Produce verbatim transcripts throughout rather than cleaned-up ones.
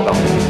到。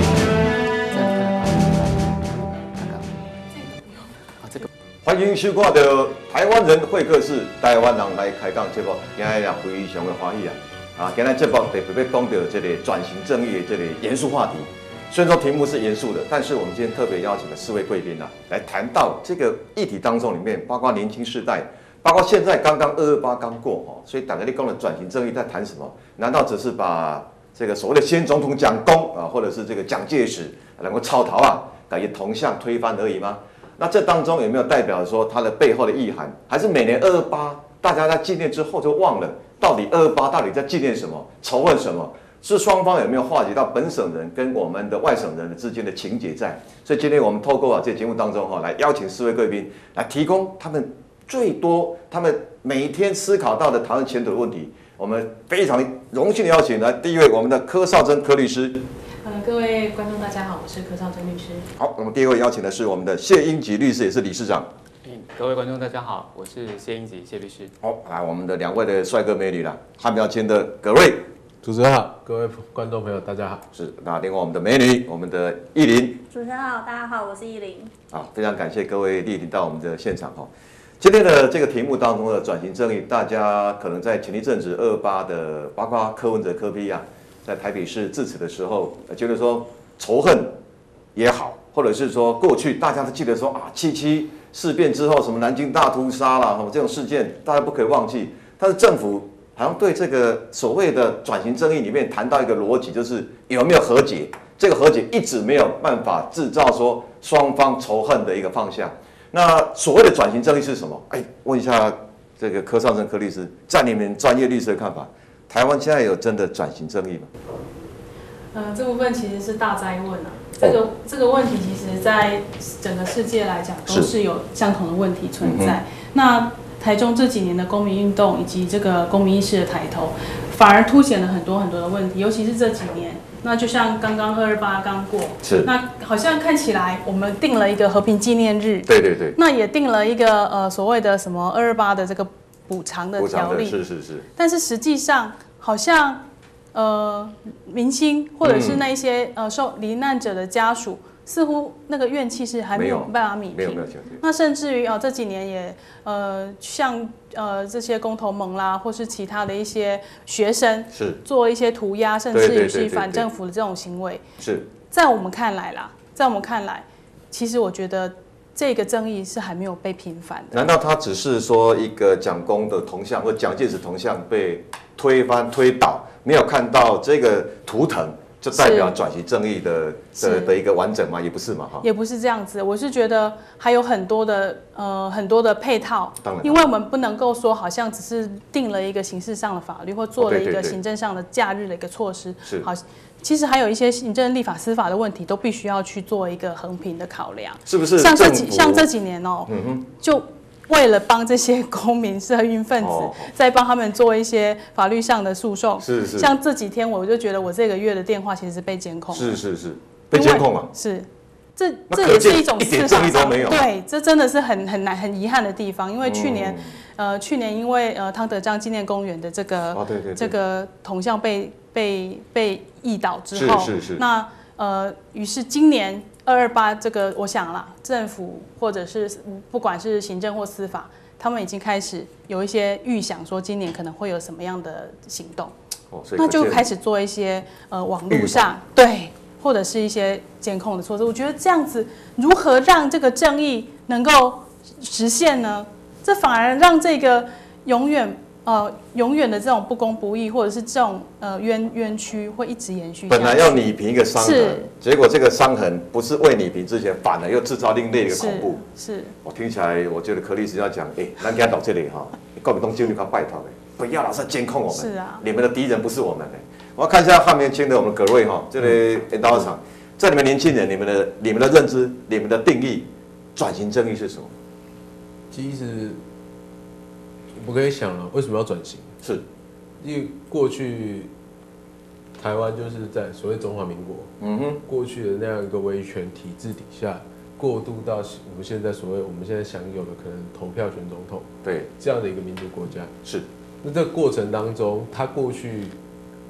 欢迎收看到台湾人会客室，台湾人来开讲节目，今日也非常的欢喜啊！啊，今日节目特别要讲到这个转型正义的这个严肃话题。虽然说题目是严肃的，但是我们今天特别邀请了四位贵宾啊，来谈到这个议题当中里面，包括年轻世代，包括现在刚刚二二八刚过哈，所以大家你讲的转型正义在谈什么？难道只是把这个所谓的先总统蒋公啊，或者是这个蒋介石能够超逃啊，改以铜像推翻而已吗？那这当中有没有代表说它的背后的意涵？还是每年二二八大家在纪念之后就忘了，到底二二八到底在纪念什么？仇恨什么？是双方有没有化解到本省人跟我们的外省人之间的情结在？所以今天我们透过啊这节目当中哈，来邀请四位贵宾来提供他们最多他们每天思考到的台湾前途的问题。我们非常荣幸的邀请来第一位我们的柯少珍柯律师。 呃，各位观众大家好，我是柯少珍律师。 好，那么第二位邀请的是我们的谢英吉律师，也是理事长。 嗯，各位观众大家好，我是谢英吉谢律师。 好，来我们的两位的帅哥美女啦，汉标签的葛瑞。 主持人好，各位观众朋友大家好。 是，那另外我们的美女，我们的艺林。 主持人好，大家好，我是艺林。 好，非常感谢各位莅临到我们的现场哈。今天的这个题目当中的转型正义，大家可能在前一阵子二二八的，包括柯文哲柯 P 啊，在台北市致辞的时候，觉得说仇恨也好，或者是说过去大家都记得说啊，七七事变之后什么南京大屠杀啦，这种事件大家不可以忘记。但是政府好像对这个所谓的转型正义里面谈到一个逻辑，就是有没有和解，这个和解一直没有办法制造说双方仇恨的一个方向。那所谓的转型正义是什么？哎，问一下这个柯少珍柯律师，在你们专业律师的看法，台湾现在有真的转型正义吗？ 呃，这部分其实是大哉问啊。这个、哦、这个问题，其实在整个世界来讲都是有相同的问题存在。嗯、那台中这几年的公民运动以及这个公民意识的抬头，反而凸显了很多很多的问题，尤其是这几年。那就像刚刚二二八刚过， 是那好像看起来我们定了一个和平纪念日， 对对对， 那也定了一个呃所谓的什么二二八的这个补偿的条例， 是是是。但是实际上好像呃民心或者是那一些、嗯、呃受罹难者的家属，似乎那个怨气是还没有办法弭平。 没有没有。 那甚至于啊、呃、这几年也呃像呃这些公投盟啦，或是其他的一些学生是做一些涂鸦，甚至于是反政府的这种行为。 是在我们看来啦，在我们看来，其实我觉得这个争议是还没有被平反的。 难道他只是说一个蒋公的铜像或蒋介石铜像被推翻推倒，没有看到这个图腾？就代表转型正义的的的一个完整吗？也不是嘛，哈， 也不是这样子。我是觉得还有很多的呃很多的配套， 当然， 因为我们不能够说好像只是定了一个形式上的法律或做了一个行政上的假日的一个措施， 是好，其实还有一些行政、立法、司法的问题都必须要去做一个衡平的考量， 是不是？ 像这几像这几年哦、喔， 嗯哼， 就。为了帮这些公民社运分子，哦、再帮他们做一些法律上的诉讼， 是是。 像这几天，我就觉得我这个月的电话其实是被监控， 是是是，被监控了。 是，这这也是一种司法上没有。 对，这真的是很很难很遗憾的地方，因为去年，嗯、呃，去年因为呃汤德章纪念公园的这个、 哦、对对对这个铜像被被被议倒之后， 是是是， 那呃，于是今年。二二八这个，我想啦，政府或者是不管是行政或司法，他们已经开始有一些预想，说今年可能会有什么样的行动， 哦、 那就开始做一些呃网络上对，或者是一些监控的措施。我觉得这样子如何让这个正义能够实现呢？这反而让这个永远。呃，永远的这种不公不义，或者是这种呃冤冤屈，会一直延续下去。 本来要弭平一个伤痕，结果这个伤痕不是未弭平之前，反而又制造另类的恐怖。 是， 我听起来，我觉得柯律师要讲，哎、欸，咱给他到这里哈，国民党就你他拜托的，不要老是监控我们。 是啊， 你们的敌人不是我们的。我要看一下汉年轻的我们葛瑞哈，这里研讨场，在你们年轻人，你们的你们的认知，你们的定义，转型正义是什么？ 其实。我可以想了，为什么要转型？ 是， 因为过去台湾就是在所谓中华民国，嗯哼，过去的那样一个威权体制底下，过渡到我们现在所谓我们现在享有的可能投票选总统， 对， 这样的一个民主国家。 是， 那这个过程当中，他过去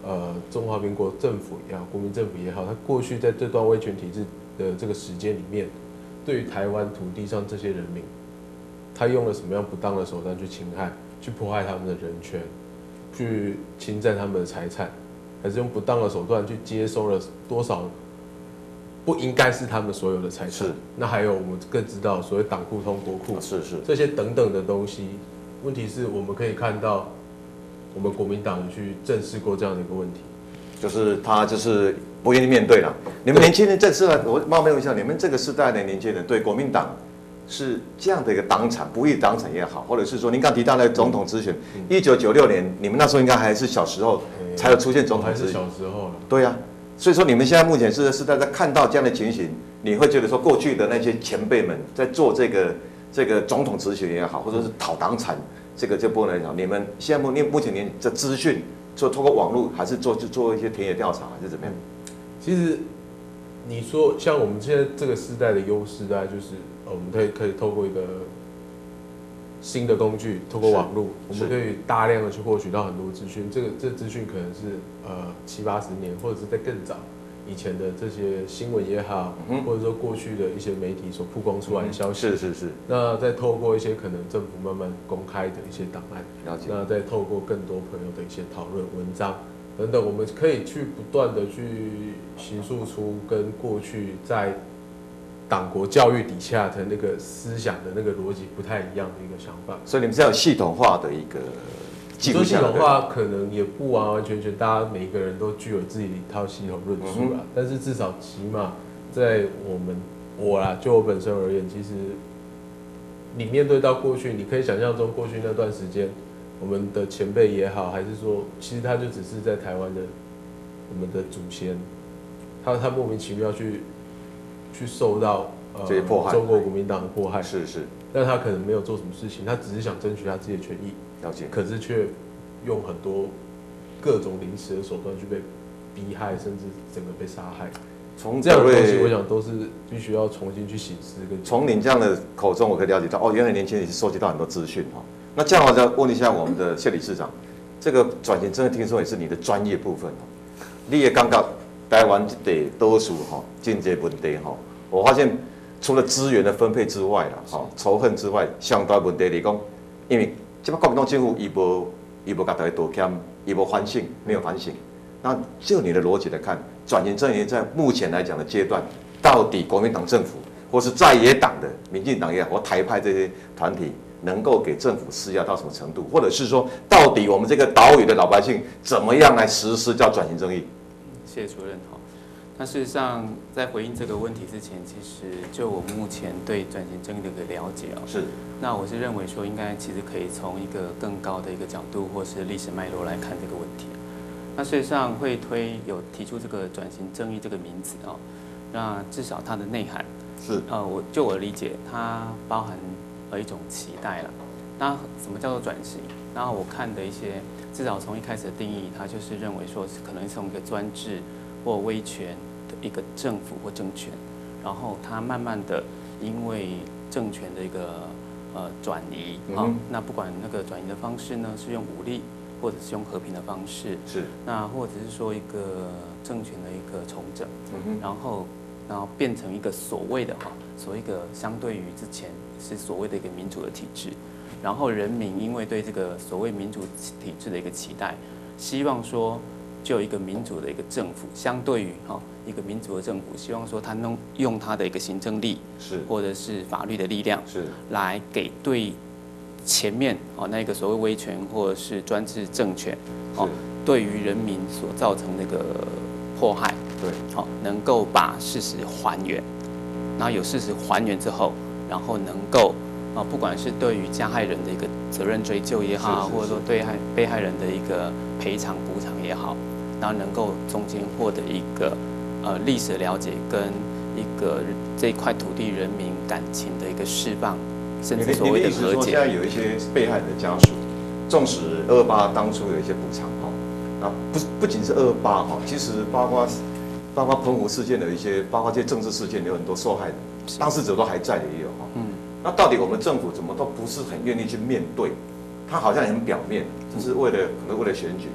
呃中华民国政府也好，国民政府也好，他过去在这段威权体制的这个时间里面，对于台湾土地上这些人民，他用了什么样不当的手段去侵害、去迫害他们的人权，去侵占他们的财产，还是用不当的手段去接收了多少不应该是他们所有的财产？ 是。 那还有我们更知道所谓党库通国库， 是是这些等等的东西。问题是我们可以看到，我们国民党去正视过这样的一个问题， 就是他就是不愿意面对了。你们年轻人这次，我冒昧问一下，你们这个时代的年轻人对国民党是这样的一个党产，不义党产也好，或者是说您刚提到的总统直选，一九九六年，你们那时候应该还是小时候才有出现总统直选， 还是小时候了。 对呀、啊，所以说你们现在目前是是在在看到这样的情形，你会觉得说过去的那些前辈们在做这个这个总统直选也好，或者是讨党产。这个这波来讲，你们现在目目前您的资讯，做透过网络，还是做就做一些田野调查，还是怎么样？ 其实你说像我们现在这个时代的优势，大概就是呃，我们可以可以透过一个新的工具，透过网络，我们可以大量的去获取到很多资讯。这个这资讯可能是呃七八十年，或者是在更早以前的这些新闻也好，嗯、或者说过去的一些媒体所曝光出来的消息， 嗯、是是是。 那再透过一些可能政府慢慢公开的一些档案， 了解。 那再透过更多朋友的一些讨论文章等等，我们可以去不断的去形塑出跟过去在党国教育底下的那个思想的那个逻辑不太一样的一个想法。 所以你们是要有系统化的一个。 你说系统化可能也不完完全全，大家每一个人都具有自己的一套系统论述啦。嗯、但是至少起码在我们我啦，就我本身而言，其实你面对到过去，你可以想象中过去那段时间，我们的前辈也好，还是说，其实他就只是在台湾的我们的祖先，他他莫名其妙去去受到呃这些迫害， 中国国民党的迫害， 是是， 但他可能没有做什么事情，他只是想争取他自己的权益。 了解， 可是却用很多各种临时的手段去被逼害，甚至整个被杀害。从这样的东西，我想都是必须要重新去省思跟。 从您这样的口中，我可以了解到，哦，原来年轻人是收集到很多资讯哈。那这样我再问一下我们的谢理事长，这个转型真的听说也是你的专业部分哦。你也刚刚台湾的多数哈经济问题哈，我发现除了资源的分配之外啦，哈仇恨之外，相对问题来讲，因为这把国民党政府伊无伊无甲大家道歉，伊无反省，没有反省。那就你的逻辑来看，转型正义在目前来讲的阶段，到底国民党政府或是在野党的民进党也好，或台派这些团体，能够给政府施压到什么程度，或者是说，到底我们这个岛屿的老百姓怎么样来实施叫转型正义？ 谢谢主任好。那事实上，在回应这个问题之前，其实就我目前对转型正义的一个了解啊， 是， 那我是认为说，应该其实可以从一个更高的一个角度，或是历史脉络来看这个问题。那事实上会推有提出这个转型正义这个名词哦，那至少它的内涵是， 呃，我就我的理解，它包含了一种期待了。那什么叫做转型？然后我看的一些，至少从一开始的定义，它就是认为说是可能是从一个专制或威权的一个政府或政权，然后它慢慢的因为政权的一个呃转移啊、嗯，那不管那个转移的方式呢，是用武力，或者是用和平的方式， 是， 那或者是说一个政权的一个重整，嗯、然后然后变成一个所谓的哈，所谓一个相对于之前是所谓的一个民主的体制，然后人民因为对这个所谓民主体制的一个期待，希望说就有一个民主的一个政府，相对于哈一个民主的政府，希望说他能用他的一个行政力是，或者是法律的力量是，来给对前面哦那个所谓威权或者是专制政权哦对于人民所造成那个迫害， 对， 好能够把事实还原，然后有事实还原之后，然后能够啊不管是对于加害人的一个责任追究也好，或者说对害被害人的一个赔偿补偿也好，然后能够中间获得一个呃历史的了解跟一个这一块土地人民感情的一个释放。甚至所谓的和解。 现在有一些被害人的家属，纵使二二八当初有一些补偿哈，那不不仅是二二八哈，其实包括包括澎湖事件的一些，包括这些政治事件，有很多受害人，当事者都还在的也有哈。嗯，那到底我们政府怎么都不是很愿意去面对？他好像很表面，就是为了可能为了选举，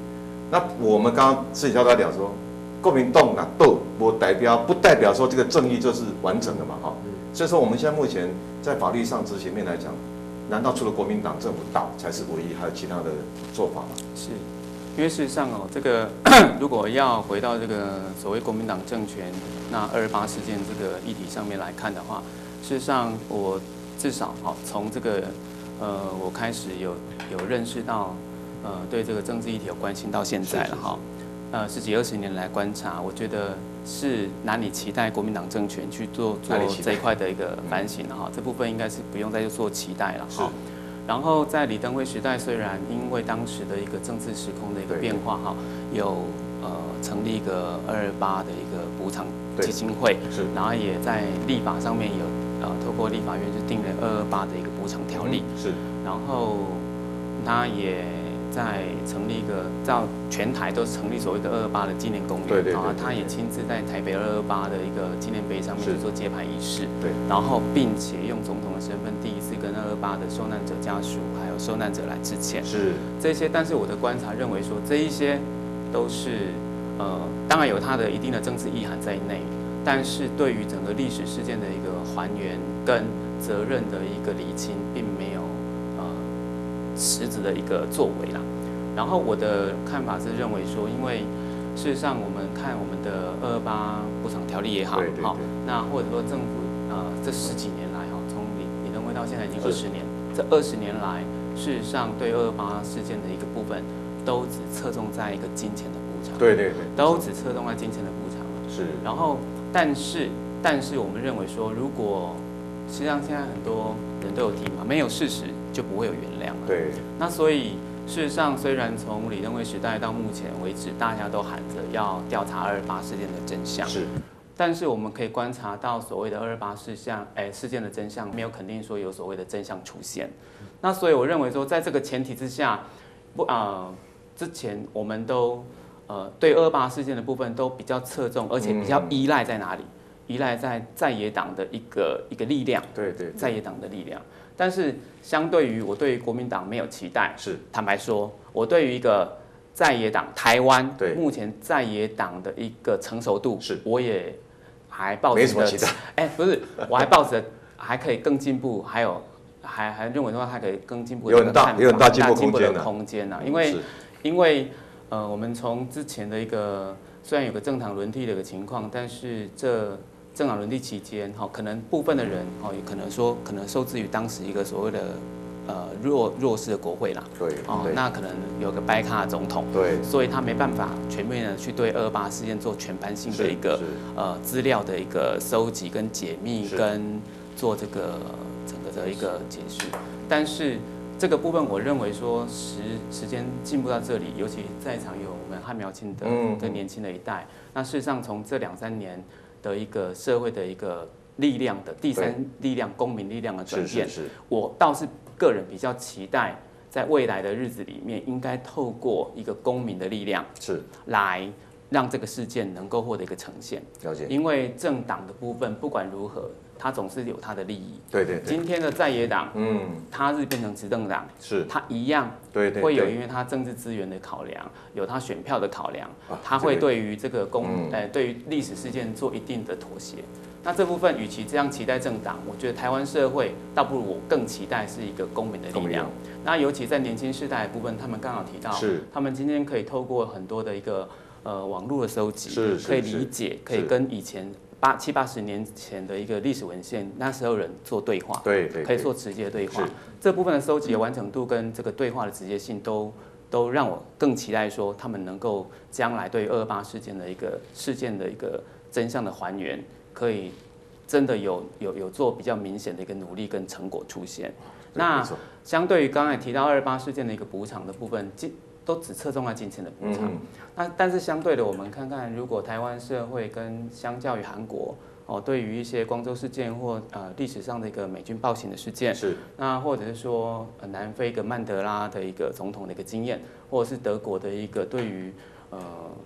那我们刚刚私底下在聊说，国民党哪斗不代表不代表说这个正义就是完整的嘛，哈。所以说我们现在目前在法律上执行面来讲，难道除了国民党政府倒才是唯一，还有其他的做法吗？ 是。因为事实上哦，这个如果要回到这个所谓国民党政权那二二八事件这个议题上面来看的话，事实上我至少哦从这个呃我开始有有认识到呃对这个政治议题有关心到现在了哈，呃十几二十年来观察，我觉得是难以期待国民党政权去做做这一块的一个反省了哈，这部分应该是不用再做期待了哈。然后在李登辉时代，虽然因为当时的一个政治时空的一个变化哈，有呃成立一个二二八的一个补偿基金会，是，然后也在立法上面有呃透过立法院就定了二二八的一个补偿条例，是，然后他也在成立一个，到全台都是成立所谓的二二八的纪念公园，对对，然后他也亲自在台北二二八的一个纪念碑上面去做揭牌仪式，对，然后并且用总统的身份第一次跟二二八的受难者家属还有受难者来致歉，是这些，但是我的观察认为说这一些都是呃，当然有它的一定的政治意涵在内，但是对于整个历史事件的一个还原跟责任的一个厘清，并没有实质的一个作为啦，然后我的看法是认为说，因为事实上我们看我们的二二八补偿条例也好，好，那或者说政府呃这十几年来哈，从李李登辉到现在已经二十年，这二十年来，事实上对二二八事件的一个部分，都只侧重在一个金钱的补偿，对对对，都只侧重在金钱的补偿，是，然后但是但是我们认为说，如果实际上现在很多人都有提嘛，没有事实就不会有原谅了。对，那所以事实上，虽然从李登辉时代到目前为止，大家都喊着要调查二二八事件的真相，是，但是我们可以观察到所谓的二二八事项，哎，事件的真相没有肯定说有所谓的真相出现。那所以我认为说，在这个前提之下，不啊、呃，之前我们都呃对二二八事件的部分都比较侧重，而且比较依赖在哪里？依赖在在野党的一个一个力量，对 对, 对，在野党的力量。但是相对于我对于国民党没有期待，是坦白说，我对于一个在野党台湾目前在野党的一个成熟度，是我也还抱着的，哎、欸，不是，我还抱着还可以更进步，还有还还认为说还可以更进步的，有很大有很大进步空间的空间呢、啊，因为因为呃，我们从之前的一个虽然有个政党轮替的一个情况，但是这政党轮替期间，哈，可能部分的人，哦，也可能说，可能受制于当时一个所谓的呃弱弱势的国会啦，对，哦，那可能有个白卡总统，对，所以他没办法全面的去对二二八事件做全盘性的一个呃资料的一个收集跟解密，跟做这个整个的一个解释。但是这个部分，我认为说时时间进步到这里，尤其在场有我们汉苗青的更年轻的一代，那事实上从这两三年的一个社会的一个力量的第三力量、公民力量的转变，我倒是个人比较期待，在未来的日子里面，应该透过一个公民的力量，是来让这个事件能够获得一个呈现。了解，因为政党的部分不管如何，它总是有它的利益。对对对。今天的在野党，嗯，他日变成执政党，是，他一样，对对，会有因为他政治资源的考量，有他选票的考量，他会对于这个公，呃，对于历史事件做一定的妥协。那这部分，与其这样期待政党，我觉得台湾社会倒不如我更期待是一个公民的力量。那尤其在年轻世代的部分，他们刚好提到，是他们今天可以透过很多的一个呃网络的收集，是可以理解，可以跟以前八七八十年前的一个历史文献，那时候人做对话，对对，可以做直接的对话。这部分的收集的完整度跟这个对话的直接性都。都让我更期待说，他们能够将来对二二八事件的一个事件的一个真相的还原，可以真的有有有做比较明显的一个努力跟成果出现。那相对于刚才提到二二八事件的一个补偿的部分，都只侧重在金钱的补偿。嗯、那但是相对的，我们看看，如果台湾社会跟相较于韩国。哦，对于一些光州事件或呃历史上的一个美军暴行的事件，是那或者是说、呃、南非一个曼德拉的一个总统的一个经验，或者是德国的一个对于呃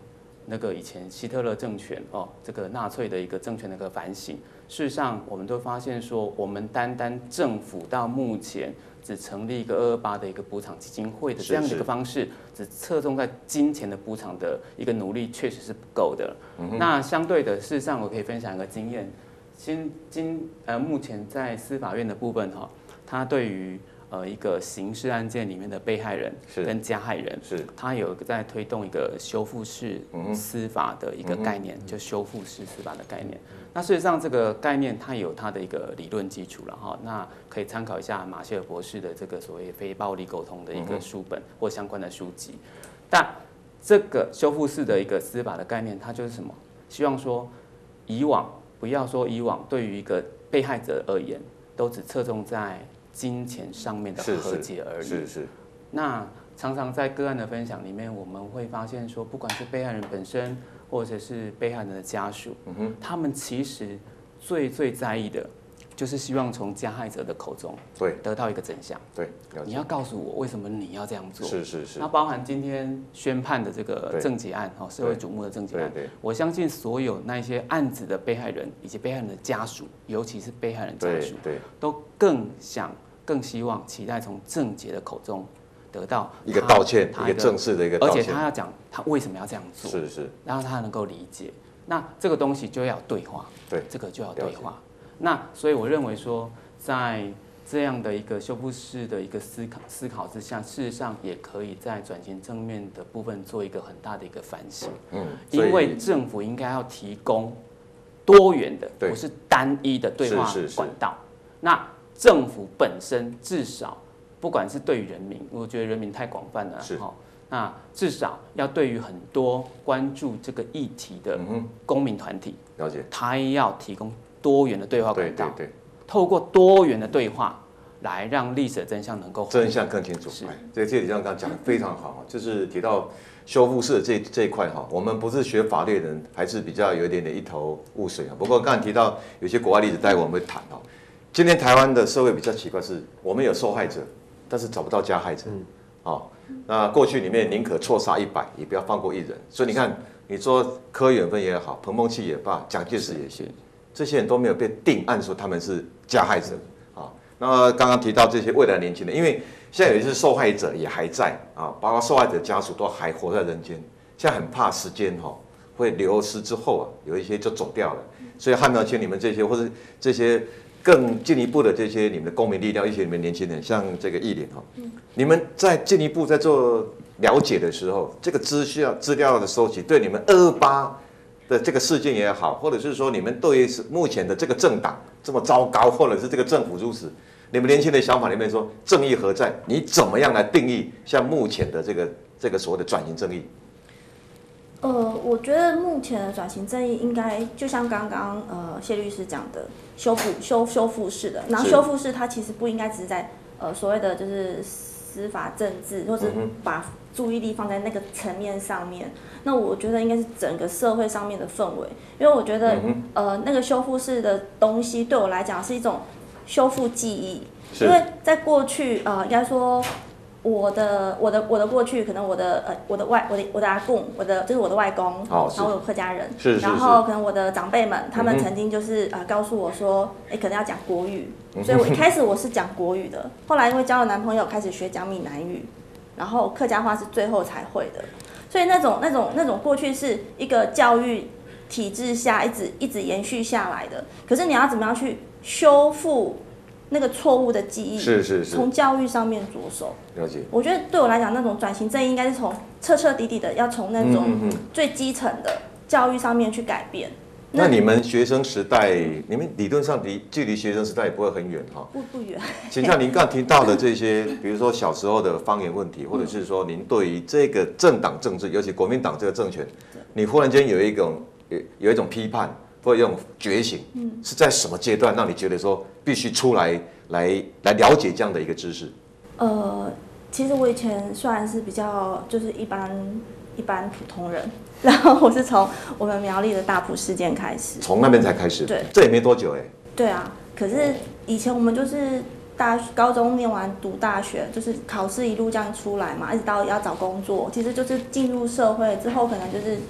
那个以前希特勒政权哦，这个纳粹的一个政权的一个反省。事实上，我们都发现说，我们单单政府到目前只成立一个二二八的一个补偿基金会的这样的一个方式，只侧重在金钱的补偿的一个努力，确实是不够的。嗯、那相对的，事实上我可以分享一个经验，今今呃目前在司法院的部分哈、哦，它对于呃一个刑事案件里面的被害人跟加害人，是他有在推动一个修复式司法的一个概念，嗯、就修复式司法的概念。那事实上这个概念它有它的一个理论基础了哈，那可以参考一下马歇尔博士的这个所谓非暴力沟通的一个书本或相关的书籍。但这个修复式的一个司法的概念，它就是什么？希望说以往不要说以往对于一个被害者而言，都只侧重在金钱上面的和解而已。是 是, 是。那常常在个案的分享里面，我们会发现说，不管是被害人本身，或者是被害人的家属，嗯、他们其实最最在意的，就是希望从加害者的口中，对，得到一个真相。对，你要告诉我为什么你要这样做？是是是。那包含今天宣判的这个郑捷案，哦，社会瞩目的郑捷案，我相信所有那些案子的被害人以及被害人的家属，尤其是被害人家属，对，都更想。更希望期待从郑捷的口中得到一个道歉，一个正式的一个道歉， 而且他要讲他为什么要这样做，是是，让他能够理解。那这个东西就要对话，对，这个就要对话。那所以我认为说，在这样的一个修复式的一个思考思考之下，事实上也可以在转型正面的部分做一个很大的一个反省。嗯，因为政府应该要提供多元的，不是单一的对话管道。那政府本身至少，不管是对于人民，我觉得人民太广泛了，哈，那至少要对于很多关注这个议题的公民团体，了解，他要提供多元的对话管道，对对对，透过多元的对话来让历史的真相能够真相更清楚。是，这这里像刚刚讲的非常好，就是提到修复式这这一块哈，我们不是学法律的人，还是比较有一点点一头雾水啊。不过刚才提到有些国外例子，待会我们会谈哦。今天台湾的社会比较奇怪，是我们有受害者，但是找不到加害者。嗯，哦，那过去里面宁可错杀一百，也不要放过一人。所以你看，你说柯远芬也好，彭孟祺也罢，蒋介石也行，这些人都没有被定案说他们是加害者。啊，那刚刚提到这些未来年轻人，因为现在有一些受害者也还在啊，包括受害者家属都还活在人间，现在很怕时间哈会流失之后啊，有一些就走掉了。所以汉苗青你们这些或者这些。更进一步的这些你们的公民力量，一些你们年轻人，像这个义林哈，你们在进一步在做了解的时候，这个资料资料的收集，对你们二二八的这个事件也好，或者是说你们对于目前的这个政党这么糟糕，或者是这个政府如此，你们年轻人的想法里面说正义何在？你怎么样来定义像目前的这个这个所谓的转型正义？ 呃，我觉得目前的转型正义应该就像刚刚呃谢律师讲的，修复修修复式的，然后修复式它其实不应该只是在呃所谓的就是司法政治，或者把注意力放在那个层面上面。那我觉得应该是整个社会上面的氛围，因为我觉得呃那个修复式的东西对我来讲是一种修复记忆，因为在过去呃应该说。我的我的我的过去，可能我的呃我的外我的我的阿公，我的就是我的外公，哦、然后我有客家人，是是是，然后可能我的长辈们，他们曾经就是呃告诉我说，哎，可能要讲国语，所以我一开始我是讲国语的，后来因为交了男朋友，开始学讲闽南语，然后客家话是最后才会的，所以那种那种那种过去是一个教育体制下一直一直延续下来的，可是你要怎么样去修复？那个错误的记忆是是是，从教育上面着手。了解。我觉得对我来讲，那种转型正义应该是从彻彻底底的，要从那种最基层的教育上面去改变。 那, 那你们学生时代，你们理论上离距离学生时代也不会很远哈。 不不远。 请像您刚提到的这些，比如说小时候的方言问题，或者是说您对于这个政党政治，尤其国民党这个政权，你忽然间有一种有有一种批判。或者一种觉醒，嗯，是在什么阶段让你觉得说必须出来来来了解这样的一个知识？ 呃，其实我以前虽然是比较就是一般一般普通人，然后我是从我们苗栗的大埔事件开始， 从那边才开始， 对， 这也没多久哎、欸。 对啊，可是以前我们就是大高中念完读大学，就是考试一路这样出来嘛，一直到要找工作，其实就是进入社会之后，可能就是。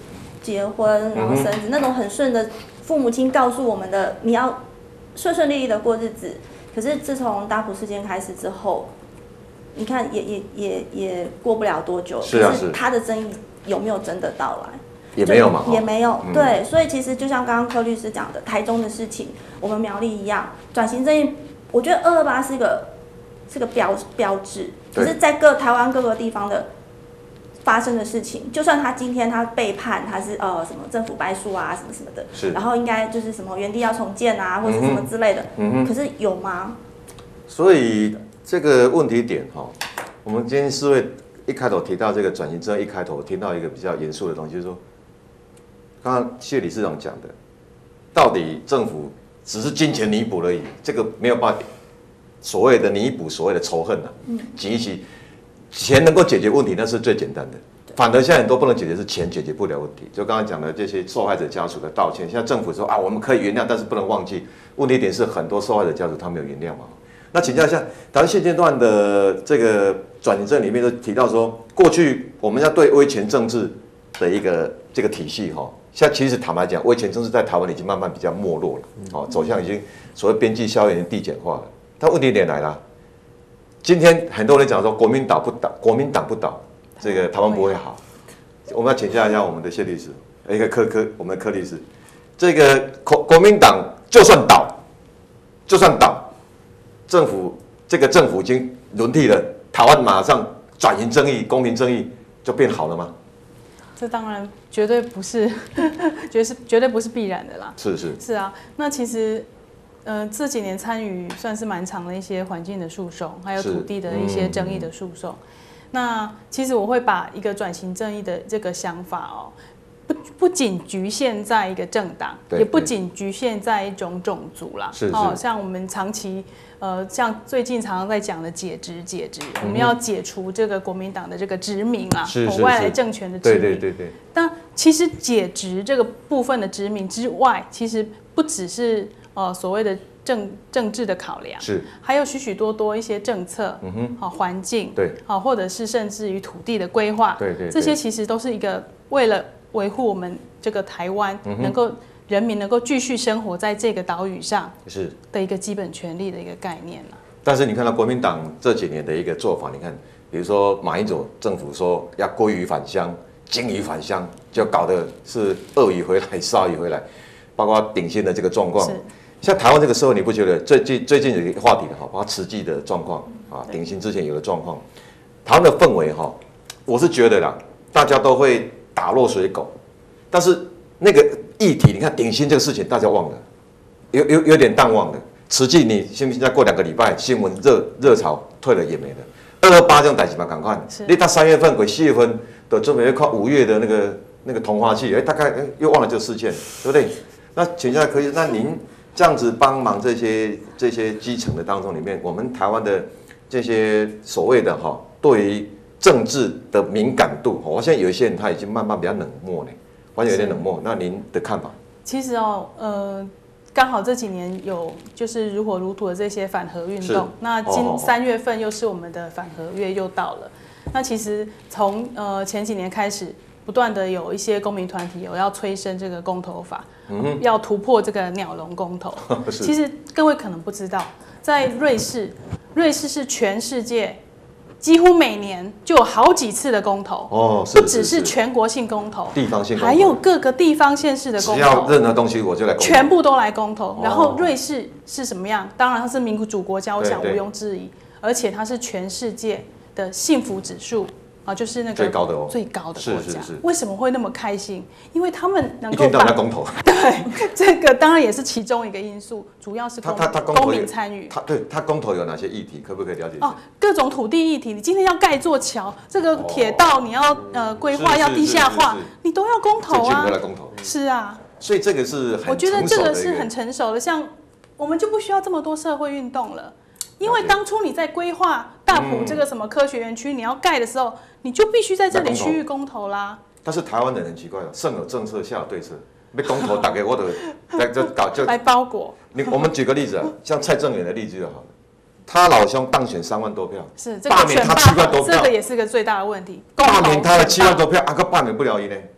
结婚，然后生子、嗯、那种很顺的，父母亲告诉我们的，你要顺顺利利的过日子。可是自从大埔事件开始之后，你看也也也也过不了多久， 是啊是， 他的争议有没有真的到来？ 也没有嘛， 也没有、 嗯。 对，所以其实就像刚刚柯律师讲的，台中的事情，我们苗栗一样，转型正义，我觉得二二八是个是个标标志，可是在各台湾各个地方的发生的事情，就算他今天他背叛，他是呃什么政府败诉啊什么什么的， 是， 然后应该就是什么原地要重建啊，或者什么之类的，嗯、可是有吗？ 所以这个问题点哈，我们今天是会一开头提到这个转型正义，一开头听到一个比较严肃的东西，就是说，刚刚谢理事长讲的，到底政府只是金钱弥补而已，这个没有办法所谓的弥补所谓的仇恨啊，挤一挤，钱能够解决问题，那是最简单的。反而现在很多不能解决是钱解决不了问题，就刚刚讲的这些受害者家属的道歉，现在政府说啊我们可以原谅，但是不能忘记，问题点是很多受害者家属他没有原谅嘛。那请教一下，台湾现阶段的这个转型正里面都提到说，过去我们要对威权政治的一个这个体系哈，现在其实坦白讲，威权政治在台湾已经慢慢比较没落了，哦，走向已经所谓边际效应递减化了。但问题点来了，今天很多人讲说国民党不倒，国民党不倒，这个台湾不会好。我们要请教一下我们的谢律师，一个柯柯我们的柯律师，这个国国民党就算倒，就算倒。政府这个政府已经轮替了，台湾马上转型正义、公平正义就变好了吗？ 这当然绝对不是，绝是绝对不是必然的啦。 是是是啊，那其实，呃，这几年参与算是蛮长的一些环境的诉讼，还有土地的一些争议的诉讼。嗯、那其实我会把一个转型正义的这个想法哦。不不仅局限在一个政党，也不仅局限在一种种族啦。 是是哦，像我们长期呃，像最近常常在讲的解职解职、嗯，我们要解除这个国民党的这个殖民啦， 是是是外来政权的殖民。 对对对对。 但其实解职这个部分的殖民之外，其实不只是呃所谓的政政治的考量， 是还有许许多多一些政策，嗯哼，好环境， 对， 好或者是甚至于土地的规划， 对 对, 对， 这些其实都是一个为了维护我们这个台湾能够人民能够继续生活在这个岛屿上是的一个基本权利的一个概念啦。 但是你看到国民党这几年的一个做法，你看，比如说马英九政府说要归于返乡、鲸鱼返乡，就搞得是鳄鱼回来、鲨鱼回来，包括顶新的这个状况。像台湾这个社会，你不觉得最近最近有一个话题的哈，包括慈济的状况啊，顶新之前有的状况，台湾的氛围哈，我是觉得啦，大家都会打落水狗，但是那个议题，你看顶新这个事情，大家忘了，有有有点淡忘了。慈济，你信不信？再过两个礼拜，新闻热热潮退了也没了。二二八这种代志嘛，赶快，你到三月份、鬼四月份的准备靠五月的那个那个同花季，哎，大概又忘了这个事件，对不对？那请教可以，那您这样子帮忙这些这些基层的当中里面，我们台湾的这些所谓的哈，对于政治的敏感度，我现在有一些人他已经慢慢比较冷漠呢，完全有点冷漠。那您的看法？ 其实哦，呃，刚好这几年有就是如火如荼的这些反核运动，那今三月份又是我们的反核月又到了。那其实从呃前几年开始，不断的有一些公民团体有要催生这个公投法，嗯、要突破这个鸟笼公投。其实各位可能不知道，在瑞士，瑞士是全世界几乎每年就有好几次的公投，哦，是不只是全国性公投， 地方性公投， 还有各个地方县市的公投， 只要任何东西我就来公投， 全部都来公投。哦、然后瑞士是什么样？当然它是民主国家，我想毋庸置疑，而且它是全世界的幸福指数。啊，就是那个最高的哦， 最高的国家， 是是是。 为什么会那么开心？因为他们能够一天到晚公投， 对，这个当然也是其中一个因素，主要是公他他他公民参与。 他对他公投有哪些议题？可不可以了解一下？ 哦，各种土地议题，你今天要盖座桥，这个铁道你要、哦、呃规划要地下化，你都要公投啊， 都来公投。 是啊， 所以这个是很我觉得这个是很成熟的，像我们就不需要这么多社会运动了。因为当初你在规划大埔这个什么科学园区，你要盖的时候，你就必须在这里区域公投啦。 但是台湾人很奇怪哦，上有政策，下有对策，被公投打给我的，来就搞就来包裹。 你我们举个例子啊，像蔡正元的例子就好了，他老兄当选三万多票， 是罢免他七万多票， 这个也是个最大的问题。 罢免他的七万多票，啊，个罢免不了伊呢？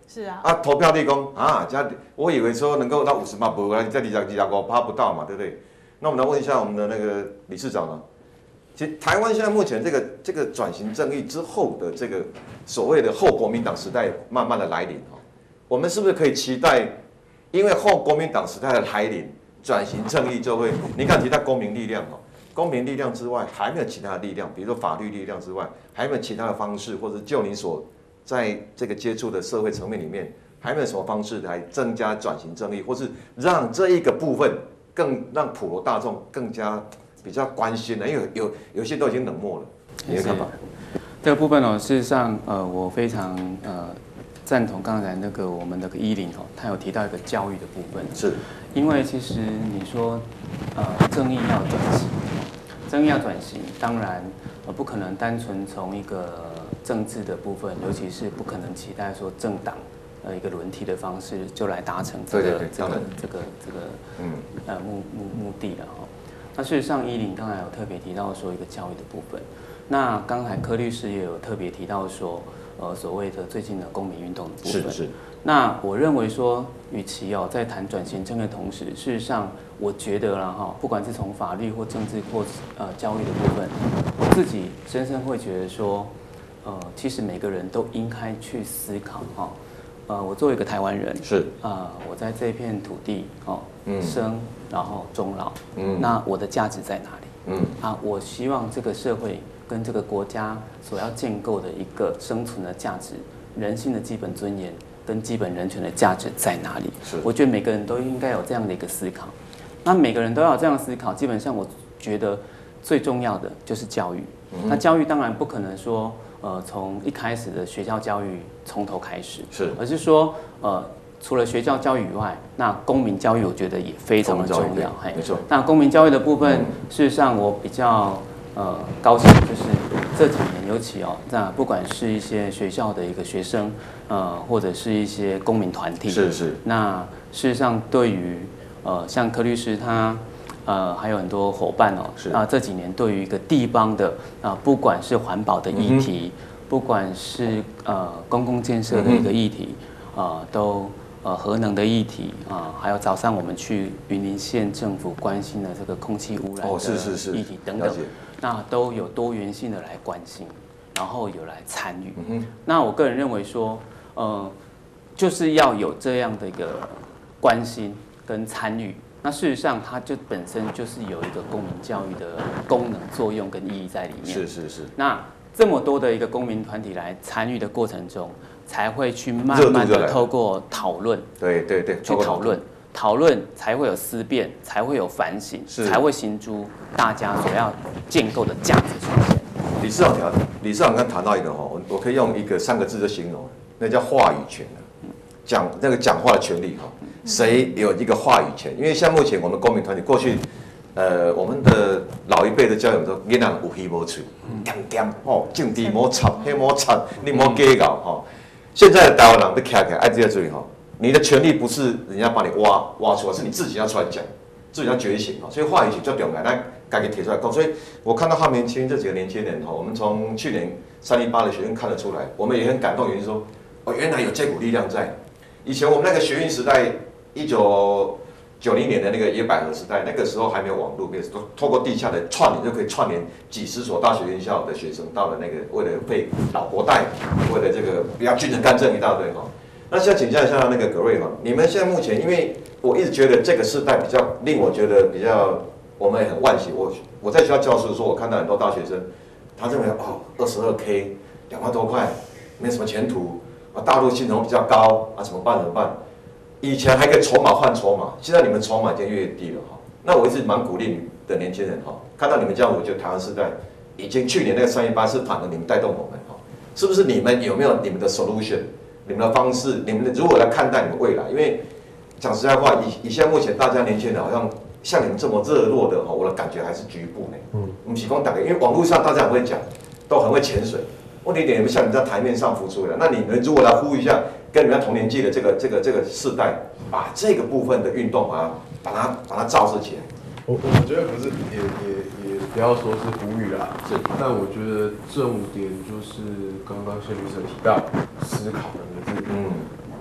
是啊。 啊，投票率讲啊，加我以为说能够到五十趴，不，在二十二十五趴不到嘛，对不对？那我们来问一下我们的那个理事长呢？其实台湾现在目前这个这个转型正义之后的这个所谓的后国民党时代慢慢的来临哈，我们是不是可以期待，因为后国民党时代的来临，转型正义就会，你看提到公民力量哈。公民力量之外，还没有其他的力量，比如说法律力量之外，还有没有其他的方式，或者就你所在这个接触的社会层面里面，还没有什么方式来增加转型正义，或是让这一个部分更让普罗大众更加比较关心的，因为有有有些都已经冷漠了，你的看法？ 这个部分哦，事实上，呃，我非常呃赞同刚才那个我们那个依林哦，他有提到一个教育的部分， 是， 因为其实你说呃正义要转型。正义要转型，当然，呃，不可能单纯从一个政治的部分，尤其是不可能期待说政党呃一个轮替的方式就来达成这个对对对这个这个这个嗯呃目目目的了哈。那事实上，依林刚才有特别提到说一个教育的部分，那刚才柯律师也有特别提到说，呃，所谓的最近的公民运动的部分。 是是。 那我认为说，与其哦在谈转型正义的同时，事实上我觉得啦哈，不管是从法律或政治或呃教育的部分，我自己深深会觉得说，呃，其实每个人都应该去思考哈，呃，我作为一个台湾人， 是啊、呃，我在这片土地哦， 嗯、 生然后终老， 嗯， 那我的价值在哪里？ 嗯， 啊，我希望这个社会跟这个国家所要建构的一个生存的价值，人性的基本尊严。跟基本人权的价值在哪里？ 是， 我觉得每个人都应该有这样的一个思考。那每个人都要有这样的思考，基本上我觉得最重要的就是教育。嗯、那教育当然不可能说，呃，从一开始的学校教育从头开始， 是， 而是说，呃，除了学校教育以外，那公民教育我觉得也非常的重要。 没错。 那公民教育的部分，嗯、事实上我比较呃高兴，就是这几年尤其哦，那不管是一些学校的一个学生。呃，或者是一些公民团体， 是是。 那事实上，对于呃，像柯律师他呃，还有很多伙伴哦，是啊、呃，这几年对于一个地方的啊、呃，不管是环保的议题，嗯、不管是呃公共建设的一个议题，啊、呃，都呃核能的议题啊、呃，还有早上我们去云林县政府关心的这个空气污染的议题等等，那都有多元性的来关心，然后有来参与。嗯、那我个人认为说。呃，就是要有这样的一个关心跟参与。那事实上，它就本身就是有一个公民教育的功能、作用跟意义在里面。 是是是。 那这么多的一个公民团体来参与的过程中，才会去慢慢的透过讨论， 对对对， 去讨论，讨论才会有思辨，才会有反省，才会行出大家所要建构的价值出现。 理事长谈，理事长刚谈到一个哈，我我可以用一个三个字就形容。那叫话语权讲那个讲话的权利哈，谁有一个话语权？因为像目前我们公民团体过去，呃，我们的老一辈的教育说，囡仔有气无嘴，点点吼，政治莫插，黑莫插，你莫假搞哈。现在的台湾人被卡卡，爱这些注意哈，你的权利不是人家把你挖挖出来，是你自己要出来讲，自己要觉醒哈。所以话语权就重要，咱该给提出来讲。所以我看到汉明清这几个年轻人哈，我们从去年三一八的学生看得出来，我们也很感动，原因说。哦，原来有这股力量在。以前我们那个学运时代，一九九零年的那个野百合时代，那个时候还没有网络，没有都透过地下的串联就可以串联几十所大学院校的学生到了那个，为了被老国代，为了这个不要君臣干政一大堆哈。那现在请教一下那个葛瑞哈，你们现在目前，因为我一直觉得这个时代比较令我觉得比较，我们也很惋惜。我我在学校教书的时候，我看到很多大学生，他认为哦，二十二 K 两万多块，没什么前途。大陆薪酬比较高啊，怎么办？怎么办？以前还可以筹码换筹码，现在你们筹码已经越来越低了哈。那我一直蛮鼓励你的年轻人哈，看到你们这样，我觉得台湾时代已经去年那个三一八是反而你们带动我们哈，是不是？你们有没有你们的 solution？ 你们的方式？你们的如何来看待你们未来？因为讲实在话，以以现在目前大家年轻人好像像你们这么热络的哈，我的感觉还是局部呢。嗯，我们提供打个，因为网络上大家很会讲，都很会潜水。问题点有没有像你在台面上浮出来？那你们如果来呼吁一下，跟你们同年纪的这个这个这个世代，把这个部分的运动啊，把它把它造势起来。 我我觉得不是，也也也不要说是呼吁啦，是。但我觉得重点就是刚刚谢律师提到思考两个字。嗯。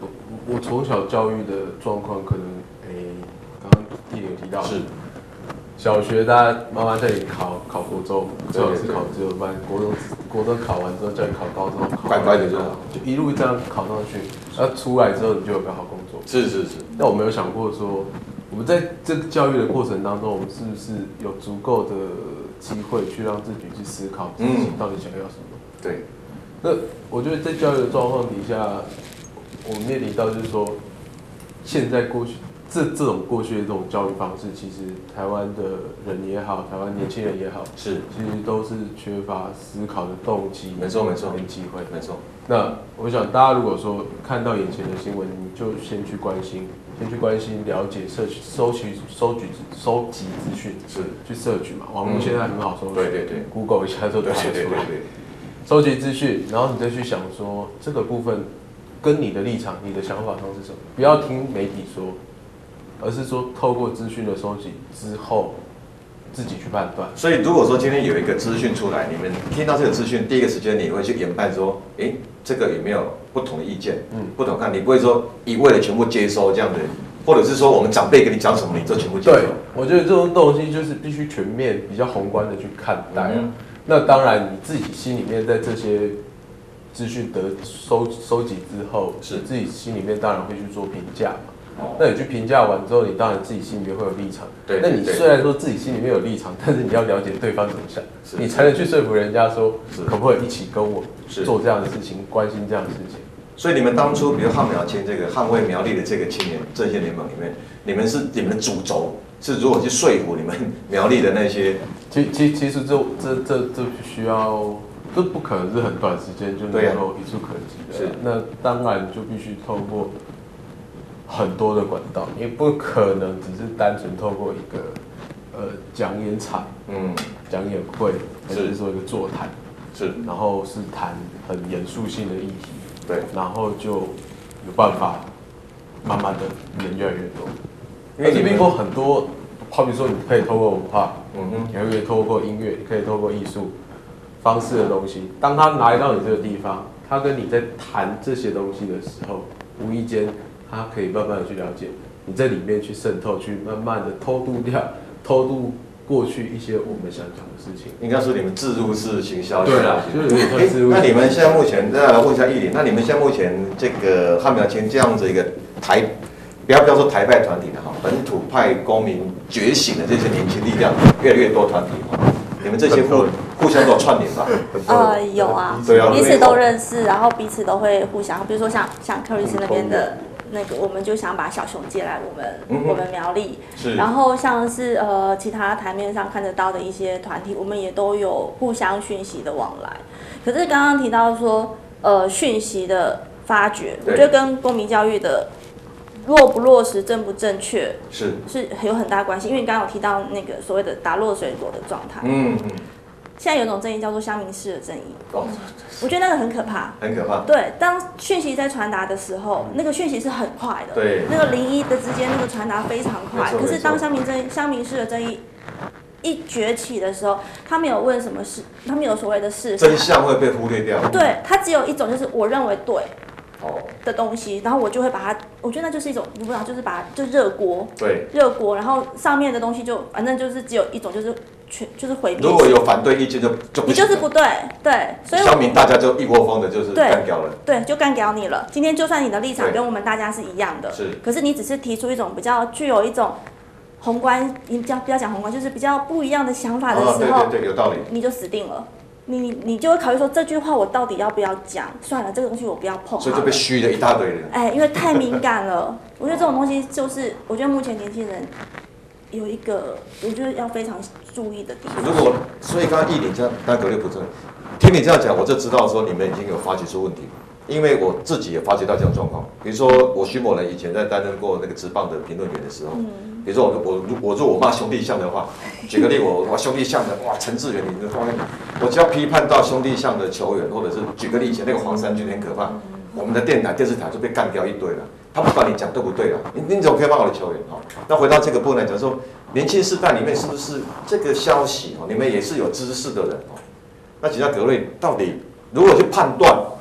我从小教育的状况，可能诶，刚刚弟弟有提到是。 小学大家妈妈叫你考考国中，最好是考自由班。国中国中考完之后叫你考高中， 乖乖的就好， 就一路这样考上去。那出来之后你就有个好工作。 是是是。 那我没有想过说，我们在这个教育的过程当中，我们是不是有足够的机会去让自己去思考自己到底想要什么？ 嗯、对。 那我觉得在教育的状况底下，我们面临到就是说，现在过去。这这种过去的这种教育方式，其实台湾的人也好，台湾年轻人也好， 是其实都是缺乏思考的动机， 没错没错， 跟机会， 没错。 那我想大家如果说看到眼前的新闻，你就先去关心，先去关心、了解、摄取、收取、收集、收集资讯， 是去摄取嘛。网络现在很好搜， 对对对 ，Google 一下就查出来。收集资讯，然后你再去想说这个部分跟你的立场、你的想法上是什么，不要听媒体说。而是说，透过资讯的收集之后，自己去判断。 所以，如果说今天有一个资讯出来，你们听到这个资讯，第一个时间你会去研判说，哎，这个有没有不同的意见？嗯，不同看，你不会说一味的全部接收这样的，或者是说我们长辈跟你讲什么，你就全部接收。 对，我觉得这种东西就是必须全面、比较宏观的去看待。嗯、那当然，你自己心里面在这些资讯得收收集之后，是自己心里面当然会去做评价嘛。那你去评价完之后，你当然自己心里面会有立场。对，那你虽然说自己心里面有立场，但是你要了解对方怎么想，你才能去说服人家说，可不可以一起跟我做这样的事情，关心这样的事情。 所以你们当初，比如汉苗青这个捍卫苗栗的这个青年阵线联盟里面，你们是你们的主轴是如何去说服你们苗栗的那些？ 其其其实这这这这需要，这不可能是很短时间就能够一触可及的。是，那当然就必须透过很多的管道，也不可能只是单纯透过一个呃讲演场，嗯，讲演会，或者是说一个座谈，是，然后是谈很严肃性的议题，对，然后就有办法慢慢的人越来越多，因为这边有很多，好比说你可以透过文化，嗯哼，你可以透过音乐，你可以透过艺术方式的东西，当他来到你这个地方，他跟你在谈这些东西的时候，无意间。他可以慢慢的去了解，你在里面去渗透，去慢慢的偷渡掉、偷渡过去一些我们想讲的事情。应该说你们置入式行销， 对啊，就是有点像置入。那你们现在目前，再来问一下艺林，那你们现在目前这个汉苗青这样子一个台，不要不要说台派团体的哈，本土派公民觉醒的这些年轻力量越来越多团体哈，你们这些互互相都有串联吧？ 呃，有啊，对啊，彼此都认识，然后彼此都会互相，比如说像像克里斯那边的。那个，我们就想把小熊接来我们、嗯、我们苗栗，然后像是呃其他台面上看得到的一些团体，我们也都有互相讯息的往来。可是刚刚提到说，呃讯息的发掘，我觉得跟公民教育的落不落实、正不正确是是有很大关系。因为你刚刚有提到那个所谓的打落水狗的状态，嗯嗯。现在有一种正义叫做乡民式的正义，哦，我觉得那个很可怕， 很可怕。 对，当讯息在传达的时候，那个讯息是很快的， 对， 那个零一的之间那个传达非常快。可是当乡民正乡民式的正义一崛起的时候，他没有问什么事，他没有所谓的事， 真相会被忽略掉。 对，他只有一种就是我认为对。的东西，然后我就会把它，我觉得那就是一种，我不知道，就是把它就热锅， 对， 热锅，然后上面的东西就反正就是只有一种，就是全就是毁灭。 如果有反对意见就就不你就是不对，对，所以乡民大家就一窝蜂的，就是干掉了， 对，就干掉你了。今天就算你的立场跟我们大家是一样的，是，可是你只是提出一种比较具有一种宏观，你比较不要讲宏观，就是比较不一样的想法的时候，哦、 对对对，有道理， 你就死定了。你你就会考虑说这句话我到底要不要讲？算了，这个东西我不要碰。 所以就被虚了一大堆人。 哎，因为太敏感了。我觉得这种东西就是，我觉得目前年轻人有一个，我觉得要非常注意的地方。 如果所以刚刚艺林这样，刚格列普正，听你这样讲，我就知道说你们已经有发觉出问题。因为我自己也发觉到这种状况，比如说我徐某人以前在担任过那个职棒的评论员的时候，嗯、比如说我我我如果我骂兄弟象的话，举个例我我兄弟象的哇陈志远，你的方面，我只要批判到兄弟象的球员，或者是举个例以前那个黄衫军很可怕，我们的电台电视台就被干掉一堆了，他不管你讲对不对了，你你怎么可以骂我的球员哈？那回到这个部分来讲说，年轻世代里面是不是这个消息哦，你们也是有知识的人哦？那请教格瑞到底如何去判断？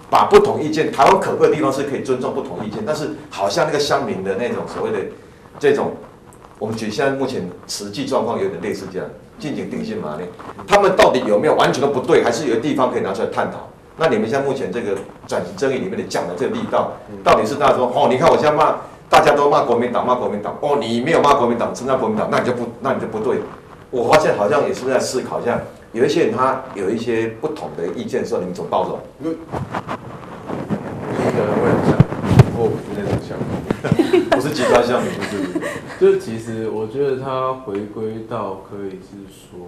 把不同意见，台湾可贵的地方是可以尊重不同意见，但是好像那个乡民的那种所谓的这种，我们举现在目前实际状况有点类似这样，近景定性嘛呢，他们到底有没有完全都不对，还是有的地方可以拿出来探讨？那你们像目前这个转型正义里面的讲的这个力道，到底是大家说哦，你看我现在骂，大家都骂国民党，骂国民党，哦，你没有骂国民党，称赞国民党，那你就不，那你就不对。我发现好像也是在思考一下，有一些人他有一些不同的意见的时候，你们怎么包容？ 第一个会很像，我不是那种想法， 不是极端项目，不是。 就是其实我觉得它回归到可以是说。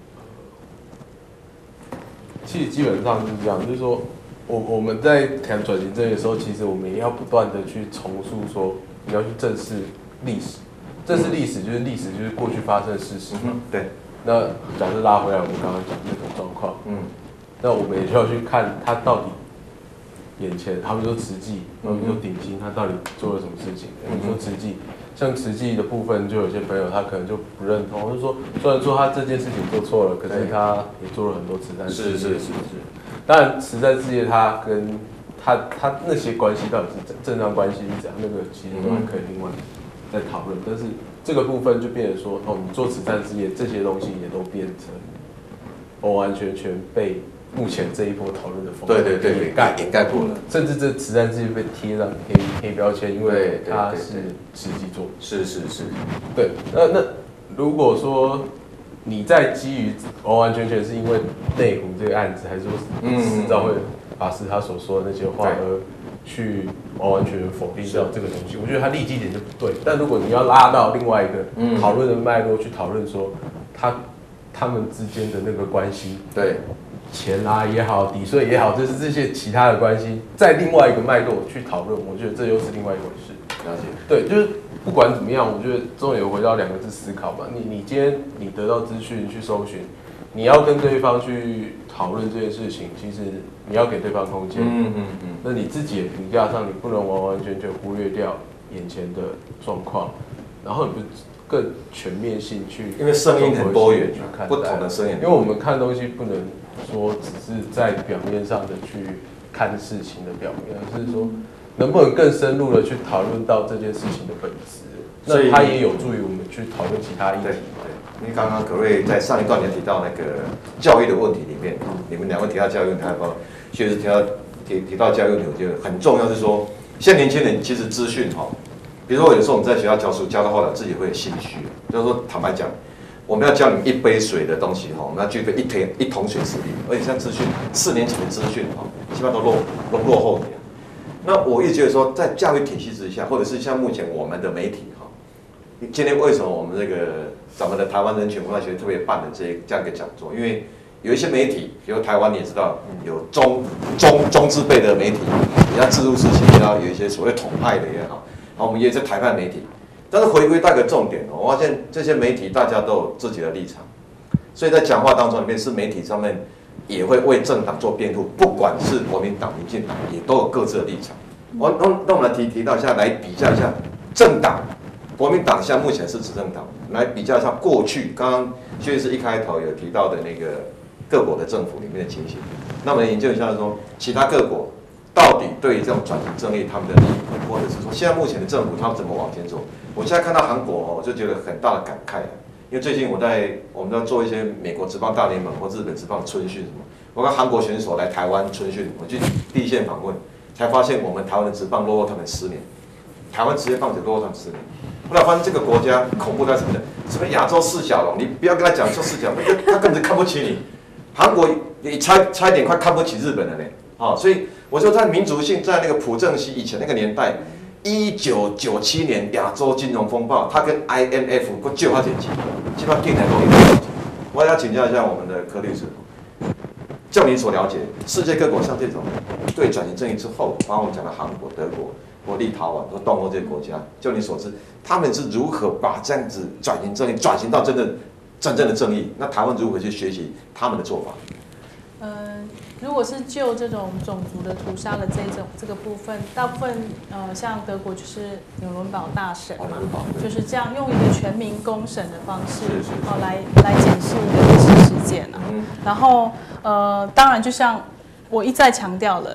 其实基本上是这样，就是说，我我们在谈转型正义的时候，其实我们也要不断的去重述说，你要去正视历史，正视历史就是历史就是过去发生的事实。 嗯，对。 那假设拉回来我们刚刚讲这种状况，嗯，那我们也需要去看他到底眼前，他们说慈济，他们说鼎新，他到底做了什么事情？你说慈济。像慈济的部分，就有些朋友他可能就不认同，就是说，虽然说他这件事情做错了，可是他也做了很多慈善事业。是是是是。当然，慈善事业他跟他他那些关系到底是正当关系是怎样，那个其实都还可以另外再讨论。但是这个部分就变成说，哦，你做慈善事业这些东西也都变成完完全全被目前这一波讨论的风对对对掩盖掩盖过了， 甚至这慈善事业被贴上黑黑标签，因为它是实际做。 是是是， 对。那那如果说你在基于完完全全是因为内湖这个案子，还是说释照会法师他所说的那些话而去完完全全否定掉这个东西，我觉得他立基点就不对。但如果你要拉到另外一个讨论的脉络去讨论说他他们之间的那个关系， 对。 钱啊也好，抵税也好，就是这些其他的关系，在另外一个脉络去讨论，我觉得这又是另外一回事。 了解。 对，就是不管怎么样，我觉得重点回到两个字思考吧。你你今天你得到资讯去搜寻，你要跟对方去讨论这件事情，其实你要给对方空间。嗯嗯嗯。那你自己的评价上，你不能完完全全忽略掉眼前的状况，然后你不更全面性去， 因为声音很多元，去看不同的声音。 因为我们看东西不能说只是在表面上的去看事情的表面，而是说能不能更深入的去讨论到这件事情的本质。那它也有助于我们去讨论其他议题。 对，因为刚刚可瑞在上一段也提到那个教育的问题里面，你们两位提到教育问题，还包括确实提到提提到教育问题，我觉得很重要，是说现在年轻人其实资讯哈，比如说有时候我们在学校教书教到后来自己会有心虚，就是说坦白讲。我们要教你们一杯水的东西哈，我们要具备一天一桶水实力，而且像资讯四年前的资讯哈，基本上都落都落后你。那我一直觉得说，在教育体系之下，或者是像目前我们的媒体哈，今天为什么我们这个咱们的台湾人权文化学特别办的这这样一个讲座？因为有一些媒体，比如台湾你也知道有中中中字辈的媒体，也要制度事情，也要有一些所谓统派的也好，好，我们也是台派媒体。但是回归到一个重点，我发现这些媒体大家都有自己的立场，所以在讲话当中里面是媒体上面也会为政党做辩护，不管是国民党、民进党也都有各自的立场。我那那我们来提提到一下，来比较一下政党，国民党现在目前是执政党，来比较一下过去刚刚薛律师一开头有提到的那个各国的政府里面的情形，那我们研究一下说其他各国到底对于这种转型正义他们的利益，或者是说现在目前的政府他们怎么往前走？我现在看到韩国哦，我就觉得很大的感慨，因为最近我在我们在做一些美国职棒大联盟或日本职棒春训什么，我看韩国选手来台湾春训，我去第一线访问，才发现我们台湾的职棒落后他们十年，台湾职业棒球落后他们十年。后来发现这个国家恐怖在什么呢？什么亚洲四小龙，你不要跟他讲说四小龙，他根本看不起你。韩国你差差一点快看不起日本了呢，啊、哦，所以我说在民族性，在那个朴正熙以前那个年代。一九九七年亚洲金融风暴，他跟 I M F 不救他点钱，基本上定台都有。我要请教一下我们的柯律师，就你所了解，世界各国像这种对转型正义之后，包括我们讲的韩国、德国或立陶宛或东欧这些国家，就你所知，他们是如何把这样子转型正义转型到真正真正的正义？那台湾如何去学习他们的做法？ 嗯，如果是就这种种族的屠杀的这种这个部分，大部分呃像德国就是纽伦堡大审嘛，就是这样用一个全民公审的方式哦来来检视一个历史事件啊。然后呃当然就像我一再强调了啦，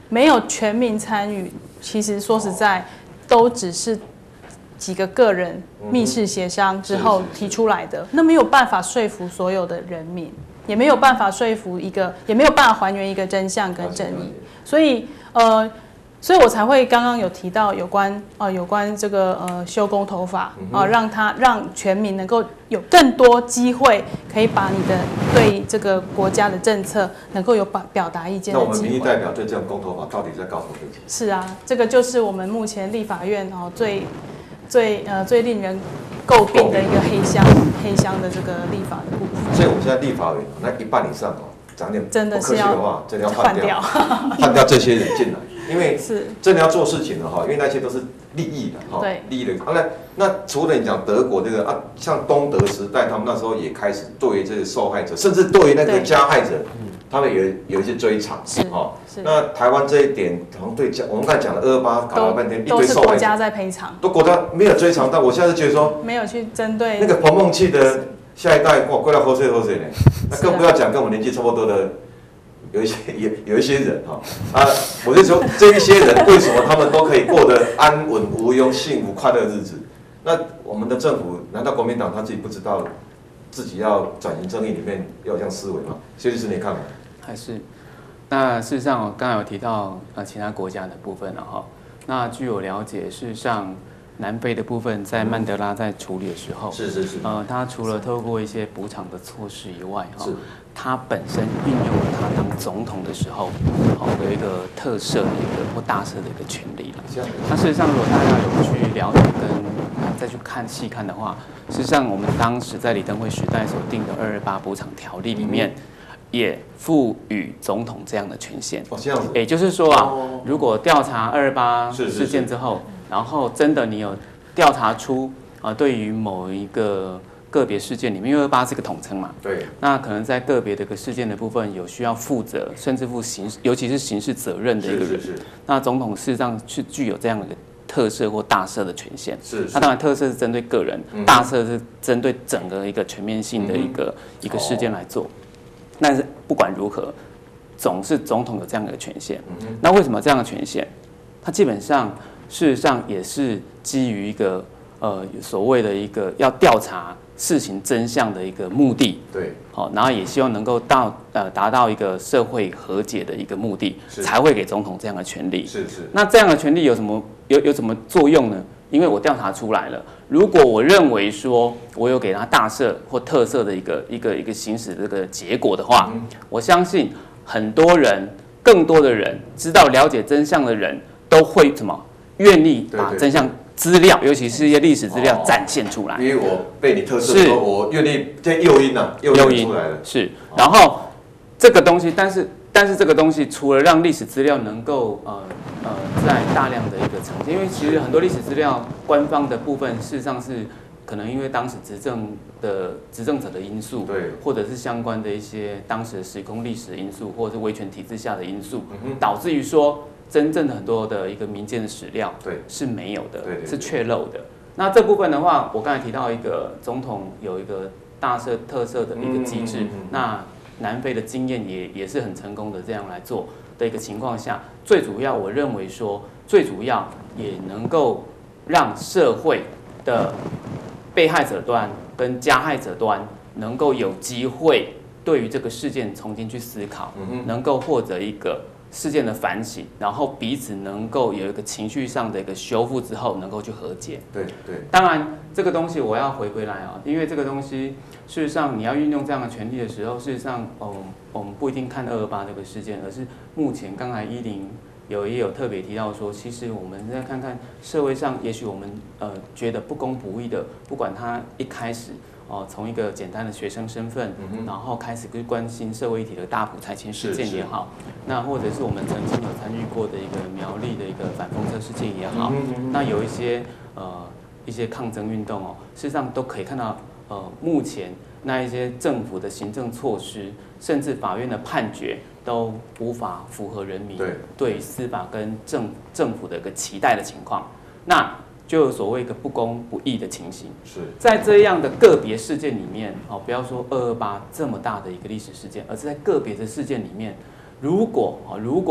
没有全民参与，其实说实在，都只是几个个人密室协商之后提出来的，那没有办法说服所有的人民，也没有办法说服一个，也没有办法还原一个真相跟正义，所以呃。所以我才会刚刚有提到有关呃有关这个呃修公投法啊、呃，让他让全民能够有更多机会，可以把你的对这个国家的政策能够有表表达意见的机会。 那我们民意代表对这种公投法到底在搞什么事情？ 是啊，这个就是我们目前立法院哦最最呃最令人诟病的一个黑箱黑箱的这个立法的部分。 所以我们现在立法委那一半以上哦，讲点真的是要的话，真的要换掉，换掉这些人进来。因为真的要做事情的哈，因为那些都是利益的哈，利益的。好、啊、那那除了你讲德国这个啊，像东德时代，他们那时候也开始对于这个受害者，甚至对于那个加害者，他们有有一些追偿。是哦，那台湾这一点好像对加，我们刚才讲了二二八搞了半天，一堆受害者都是国家在赔偿， 都国家没有追偿到。我现在是觉得说， 没有去针对那个彭梦琪的下一代，哇，过来喝水喝水呢，那更不要讲跟我年纪差不多的。有一些有有一些人哈啊，我就说这一些人为什么他们都可以过得安稳无忧、幸福快乐的日子？那我们的政府难道国民党他自己不知道自己要转型正义里面要有这样思维吗？谢律师，你看法？ 还是那事实上，我刚才有提到呃其他国家的部分了哈。那据我了解，事实上南非的部分在曼德拉在处理的时候， 是是是， 呃，他除了透过一些补偿的措施以外哈。他本身运用了他当总统的时候，好有一个特赦的一个或大赦的一个权利了。那事实上，如果大家有去了解跟再去看细看的话，事实上我们当时在李登辉时代所定的二二八补偿条例里面，也赋予总统这样的权限。 哦，这样子。 也就是说啊，如果调查二二八事件之后，然后真的你有调查出啊，对于某一个个别事件里面，因为二二八是个统称嘛， 对， 那可能在个别的一个事件的部分有需要负责，甚至负刑事，尤其是刑事责任的一个人，是是是那总统事实上是具有这样的一个特赦或大赦的权限。 是， 那当然特赦是针对个人，嗯、大赦是针对整个一个全面性的一个、嗯、一个事件来做。但是不管如何，总是总统有这样的一个权限。嗯、那为什么这样的权限？它基本上事实上也是基于一个呃所谓的一个要调查事情真相的一个目的， 对， 好，然后也希望能够到呃达到一个社会和解的一个目的，才会给总统这样的权利。 是是。 那这样的权利有什么有有什么作用呢？因为我调查出来了，如果我认为说我有给他大赦或特赦的一个一个一个行使这个结果的话，嗯、我相信很多人，更多的人知道了解真相的人都会什么愿意把真相。资料，尤其是一些历史资料展现出来。 因为我被你特赦，我愿意这诱因呐，诱因出来了。 是，然后这个东西，但是但是这个东西除了让历史资料能够呃呃在大量的一个呈现，因为其实很多历史资料官方的部分，事实上是可能因为当时执政的执政者的因素， 对， 或者是相关的一些当时的时空历史的因素，或者是威权体制下的因素，嗯、导致于说。真正的很多的一个民间的史料，对，是没有的，对对对是缺漏的。那这部分的话，我刚才提到一个总统有一个大赦特赦的一个机制，嗯嗯嗯嗯那南非的经验也也是很成功的这样来做的一个情况下，最主要我认为说，最主要也能够让社会的被害者端跟加害者端能够有机会对于这个事件重新去思考，嗯、能够获得一个。事件的反省，然后彼此能够有一个情绪上的一个修复之后，能够去和解。 对对。 当然，这个东西我要回归来啊，因为这个东西事实上你要运用这样的权利的时候，事实上，嗯，我们不一定看二二八这个事件，而是目前刚才依林有也有特别提到说，其实我们再看看社会上，也许我们呃觉得不公不义的，不管他一开始。哦，从一个简单的学生身份，嗯、然后开始去关心社会议题的大埔拆迁事件也好，那或者是我们曾经有参与过的一个苗栗的一个反封测事件也好，嗯、那有一些呃一些抗争运动哦，事实上都可以看到，呃，目前那一些政府的行政措施，甚至法院的判决都无法符合人民对司法跟政政府的一个期待的情况，那。就有所谓一个不公不义的情形， 是在这样的个别事件里面，哦，不要说二二八这么大的一个历史事件，而是在个别的事件里面，如果啊，如果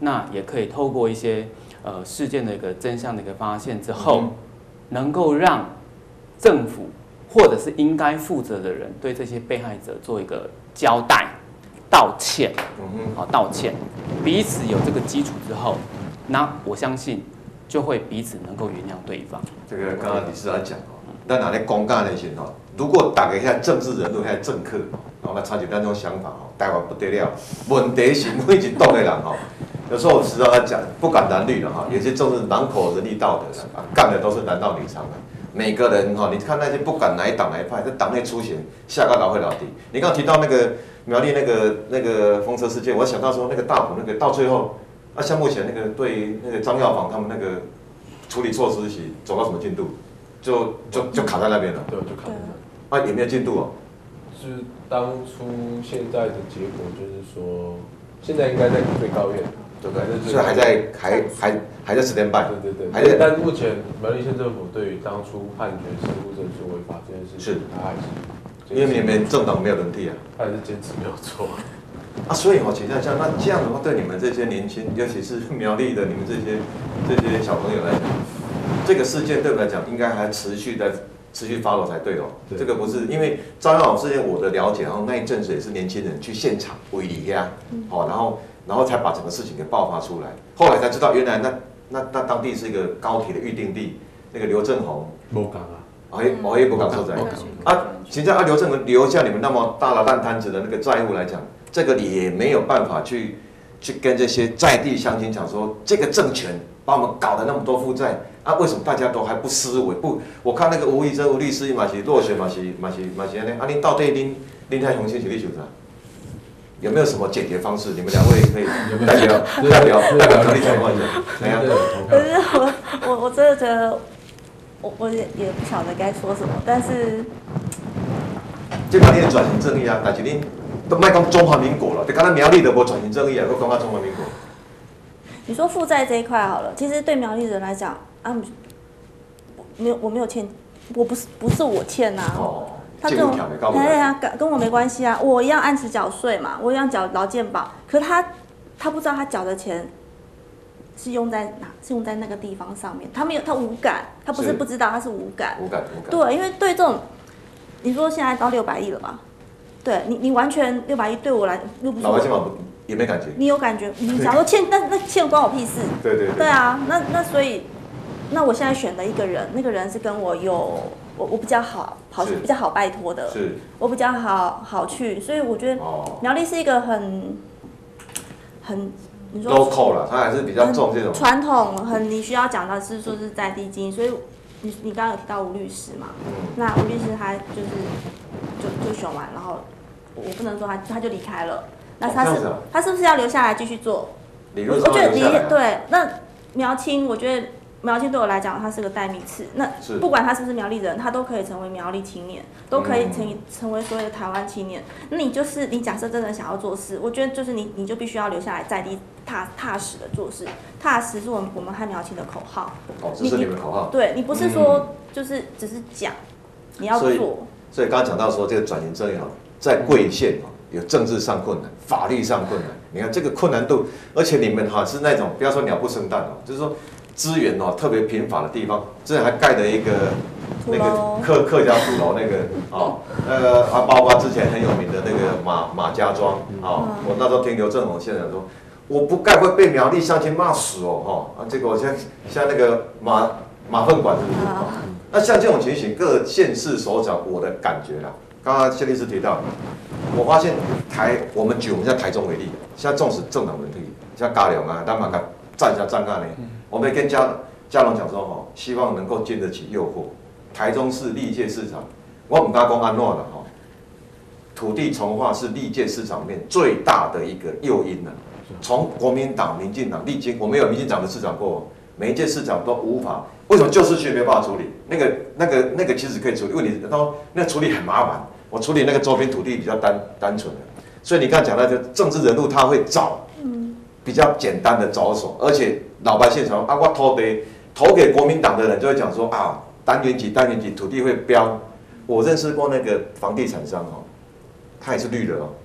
那也可以透过一些呃事件的一个真相的一个发现之后，嗯、能够让政府或者是应该负责的人对这些被害者做一个交代、道歉，嗯好道歉，彼此有这个基础之后，那我相信就会彼此能够原谅对方。 这个刚刚理事长讲哦，咱拿咧公干那些哦，如果大家遐政治人物、遐政客哦，那参照咱种想法哦，台湾不得了。问题是每一栋的人哦，有时候我时常在讲，不管男女了哈，有些政治满口仁义道德的啊，干的都是男盗女娼的。每个人哈，你看那些不管哪一党哪一派，在党内出现，下个老会老底。你刚刚提到那个苗栗那个那个风车事件，我想到说那个大埔那个到最后，啊，像目前那个对那个张耀煌他们那个处理措施是走到什么进度？就就就卡在那边了。 对，就卡在那。 啊，也没有进度哦。 是当初现在的结果就是说，现在应该在最高院。 对不对？所以还在还还还在 stand by。 对对对。 还在。 但目前苗栗县政府对于当初判决失物证书违法这件事情，他还是因为你们政党没有轮替啊， 他还是坚持没有错。 啊，所以哦，请教一下，那这样的话，对你们这些年轻，尤其是苗栗的你们这些这些小朋友来讲，这个事件对我们来讲，应该还持续在持续 follow 才对哦。对这个不是因为张耀煌事件，我的了解，然后那一阵子也是年轻人去现场围理呀，哦，然后。然后才把整个事情给爆发出来，后来才知道原来那那那当地是一个高铁的预定地，那个刘正宏， 无讲啊， 哎，我也不敢说在啊，现在啊刘正宏留下你们那么大的烂摊子的那个债务来讲，这个也没有办法去去跟这些在地乡亲讲说，这个政权把我们搞了那么多负债啊，为什么大家都还不思维不？我看那个吴怡珍吴律师嘛是落选嘛是嘛是嘛是安尼，啊，您到底您您太雄心是你想啥？有没有什么解决方式？你们两位可以代表代表代表苗栗讲话一下，怎样？ 可是我我我真的觉得，我我也也不晓得该说什么，但是这苗栗的转型正义啊，但是恁都卖讲中华民国了，就刚才苗栗的无转型正义啊，都讲到中华民国。 你说负债这一块好了，其实对苗栗人来讲，啊，没有我没有欠，我不是不是我欠呐、啊。哦他跟我，哎呀，跟跟我没关系啊，我一样按时缴税嘛，我一样缴劳健保。可是他他不知道他缴的钱是用在哪，是用在那个地方上面，他没有，他无感，他不是不知道，他是无感。 无感，无感。 对，因为对这种，你说现在到六百亿了吧？对你，你完全六百亿对我来又不是。 老百姓嘛也没感觉。 你有感觉？你假如欠那那欠关我屁事。 对对对。 对啊，那那所以，那我现在选的一个人，那个人是跟我有。我我比较好，好比较好拜托的， 是， 我比较好好去，所以我觉得苗栗是一个很很你说 local 啦，它还是比较重这种传统，很你需要讲到是说是在地经营，所以你你刚刚有提到吴律师嘛，嗯、那吴律师他就是就就选完，然后我不能说他他就离开了，那他是、哦啊、他是不是要留下来继续做？ 理论上我觉得离啊、 对，那苗青我觉得。苗青对我来讲，他是个代名词。那不管他是不是苗栗人，他都可以成为苗栗青年，都可以成成为所谓的台湾青年。那你就是你假设真的想要做事，我觉得就是你你就必须要留下来在地踏踏实的做事。踏实是我们我们和苗青的口号。 哦，这是你们口号。 对你不是说就是只是讲，你要做。 所以刚刚讲到说这个转型正义哈，在贵县哈有政治上困难，法律上困难。你看这个困难度，而且你们哈是那种不要说鸟不生蛋哦，就是说。资源哦特别贫乏的地方，这还盖了一个那个客客家土楼那个哦，那个啊，包括之前很有名的那个马马家庄哦，我那时候听刘正宏县长说，我不盖会被苗栗乡亲骂死哦哈，啊，结果像像那个马马粪馆是不是？那像这种情形，各县市首长我的感觉啦，刚刚谢律师提到，我发现台我们举我们在台中为例，现在纵使政党轮替，像嘉良啊、丹马港站下站干呢。我们跟嘉嘉龙讲说哈，希望能够经得起诱惑。台中市历届市长，我唔敢讲安怎啦哈，土地重划是历届市场面最大的一个诱因了。从国民党、民进党历经，我们有民进党的市长过，每一届市长都无法，为什么旧市区没有办法处理？那个、那个、那个其实可以处理，问题到那处理很麻烦。我处理那个周边土地比较单单纯的，所以你刚才讲到，就政治人物他会找比较简单的着手，而且。老百姓说啊，我投给投给国民党的人就会讲说啊，单元几单元几土地会标。我认识过那个房地产商哦，他也是绿的哦，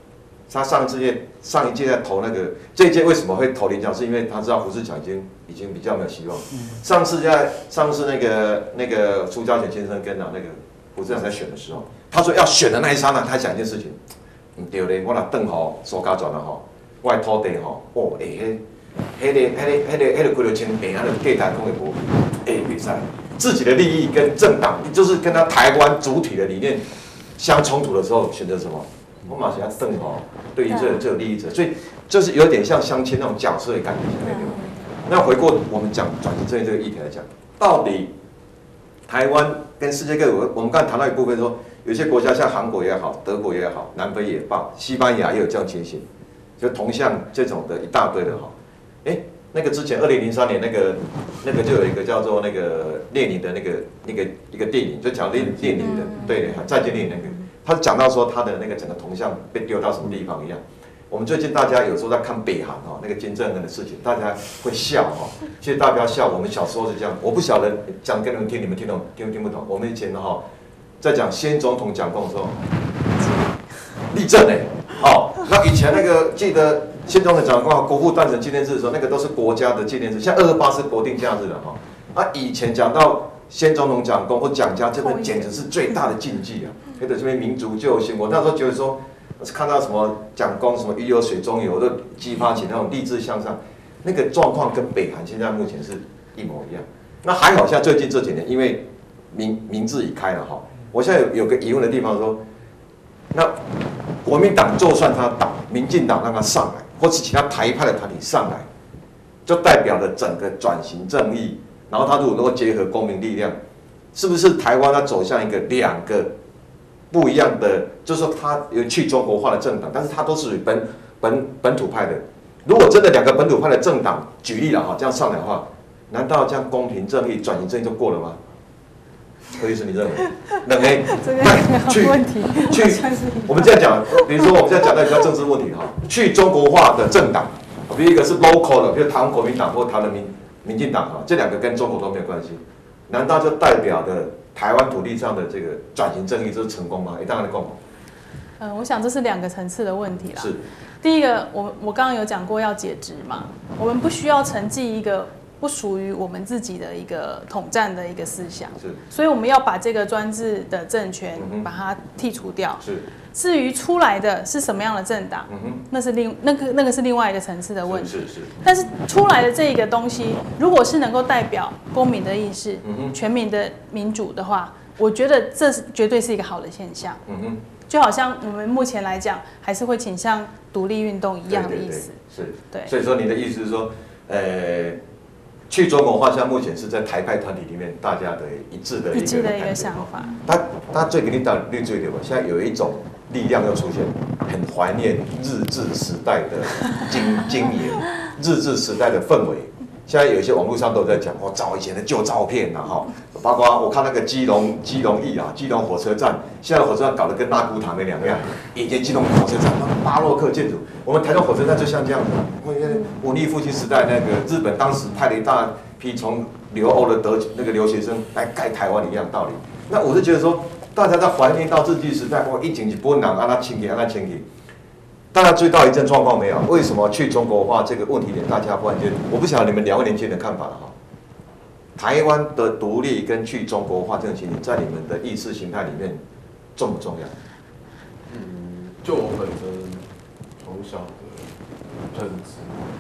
他上一届上一届在投那个，这一届为什么会投林奖？是因为他知道胡志强已经已经比较没有希望。嗯、上次在上次那个那个苏嘉全先生跟啊那个胡志强在选的时候，他说要选的那一刹那，他想一件事情，唔对咧，我若邓好苏家转了吼，我的土地吼，哦，诶、欸，迄、那个、迄、那个、迄、那个、迄、那个几条千平，那个地台讲的无，诶，比赛自己的利益跟政党，就是跟他台湾主体的理念相冲突的时候，选择什么？我马上要邓好，对于这这有利益者，所以就是有点像相亲那种角色的感觉在那边。那回过我们讲转型正义这个议题来讲，到底台湾跟世界各国，我们刚才谈到一部分说，有些国家像韩国也好，德国也好，南非也罢，西班牙也有这样情形，就同向这种的一大堆的哈。哎，那个之前二零零三年那个那个就有一个叫做那个列宁的那个那个一个电影，就讲列列宁的，对，再见列宁那个，他讲到说他的那个整个铜像被丢到什么地方一样。我们最近大家有时候在看北韩哈那个金正恩的事情，大家会笑哈。其实大家不要笑，我们小时候是这样。我不晓得讲给你们听，你们听懂听听不懂？我们以前哈在讲先总统讲功的时候，立正哎，哦，那以前那个记得先总统讲功，国父诞辰纪念日的时候，那个都是国家的纪念日，像二二八是国定假日了哈。啊，以前讲到先总统讲功或蒋家，这个简直是最大的禁忌啊！或者这边民族救星，我那时候觉得说。看到什么讲功什么鱼有水中游，都激发起那种励志向上，那个状况跟北韩现在目前是一模一样。那还好，像最近这几年，因为民民智已开了哈，我现在有有个疑问的地方说，那国民党就算他党民进党让他上来，或是其他台派的团体上来，就代表了整个转型正义，然后他如果能够结合公民力量，是不是台湾要走向一个两个？不一样的，就是说它有去中国化的政党，但是它都是属于本本本土派的。如果真的两个本土派的政党，举例了哈，这样上来的话，难道这样公平正义、转型正义就过了吗？何律师，你认为？认为？ 这个去问题去，我们这样讲，比如说我们现在讲到比较政治问题哈，去中国化的政党，比如一个是 local 的，比如台湾国民党或台湾民民进党哈，这两个跟中国都没有关系，难道就代表的？台湾土地上的这个转型正义，这是成功吗？也当然共。 嗯，我想这是两个层次的问题啦。 是。 第一个，我我刚刚有讲过要解职嘛，我们不需要承继一个不属于我们自己的一个统战的一个思想。 是。 所以我们要把这个专制的政权把它剔除掉。 是。 至于出来的是什么样的政党，嗯、那是另那个那个是另外一个层次的问题。 是 是, 是。但是出来的这个东西，如果是能够代表公民的意识、嗯、全民的民主的话，我觉得这是绝对是一个好的现象。嗯哼。就好像我们目前来讲，还是会倾向独立运动一样的意思。 对对对是。 对。 所以说你的意思是说，呃，去中国化，像目前是在台派团体里面大家的一致的一个一致的一个想法。 他他最给你打绿最对吧？现在有一种。力量又出现，很怀念日治时代的经经营，日治时代的氛围。现在有一些网络上都在讲，我找以前的旧照片呐，哈，包括我看那个基隆基隆驿啊，基隆火车站，现在的火车站搞得跟纳古塔没两样。以前基隆火车站那巴洛克建筑，我们台中火车站就像这样的，因为文艺复兴时代那个日本当时派了一大批从留欧的德那个留学生来盖台湾一样道理。那我是觉得说。大家在怀念到日据时代，哇，一进去不能让它清起，让它清起。大家注意到一阵状况没有？为什么去中国化这个问题点，大家忽然间，我不晓得你们两位年轻人的看法了哈。台湾的独立跟去中国化这种情形，在你们的意识形态里面重不重要？ 嗯，就我本身从小的认知，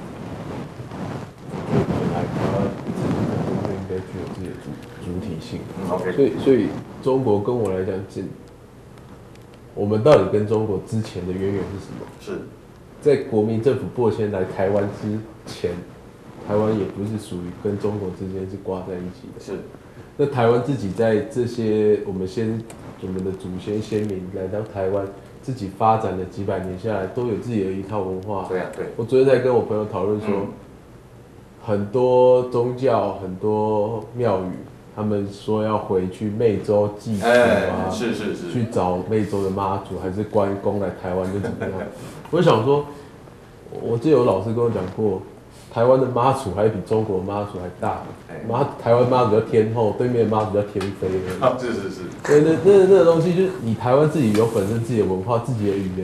就本来台湾就应该具有自己的主主体性。 嗯 OK。 所以，所以。中国跟我来讲，是，我们到底跟中国之前的渊源是什么？ 是， 在国民政府迫迁来台湾之前，台湾也不是属于跟中国之间是挂在一起的。 是， 那台湾自己在这些我们先我们的祖先先民来到台湾，自己发展了几百年下来，都有自己的一套文化。 对啊，对。 我昨天在跟我朋友讨论说，嗯、很多宗教，很多庙宇。他们说要回去湄洲祭祖啊、 欸，是是是， 去找湄洲的妈祖，还是关公来台湾就怎么样？我想说，我记得有老师跟我讲过，台湾的妈祖还比中国妈祖还大。妈，台湾妈祖叫天后，对面的妈祖叫天妃。 啊，是是是。 对，那那那个东西就是你台湾自己有本身自己的文化、自己的语言，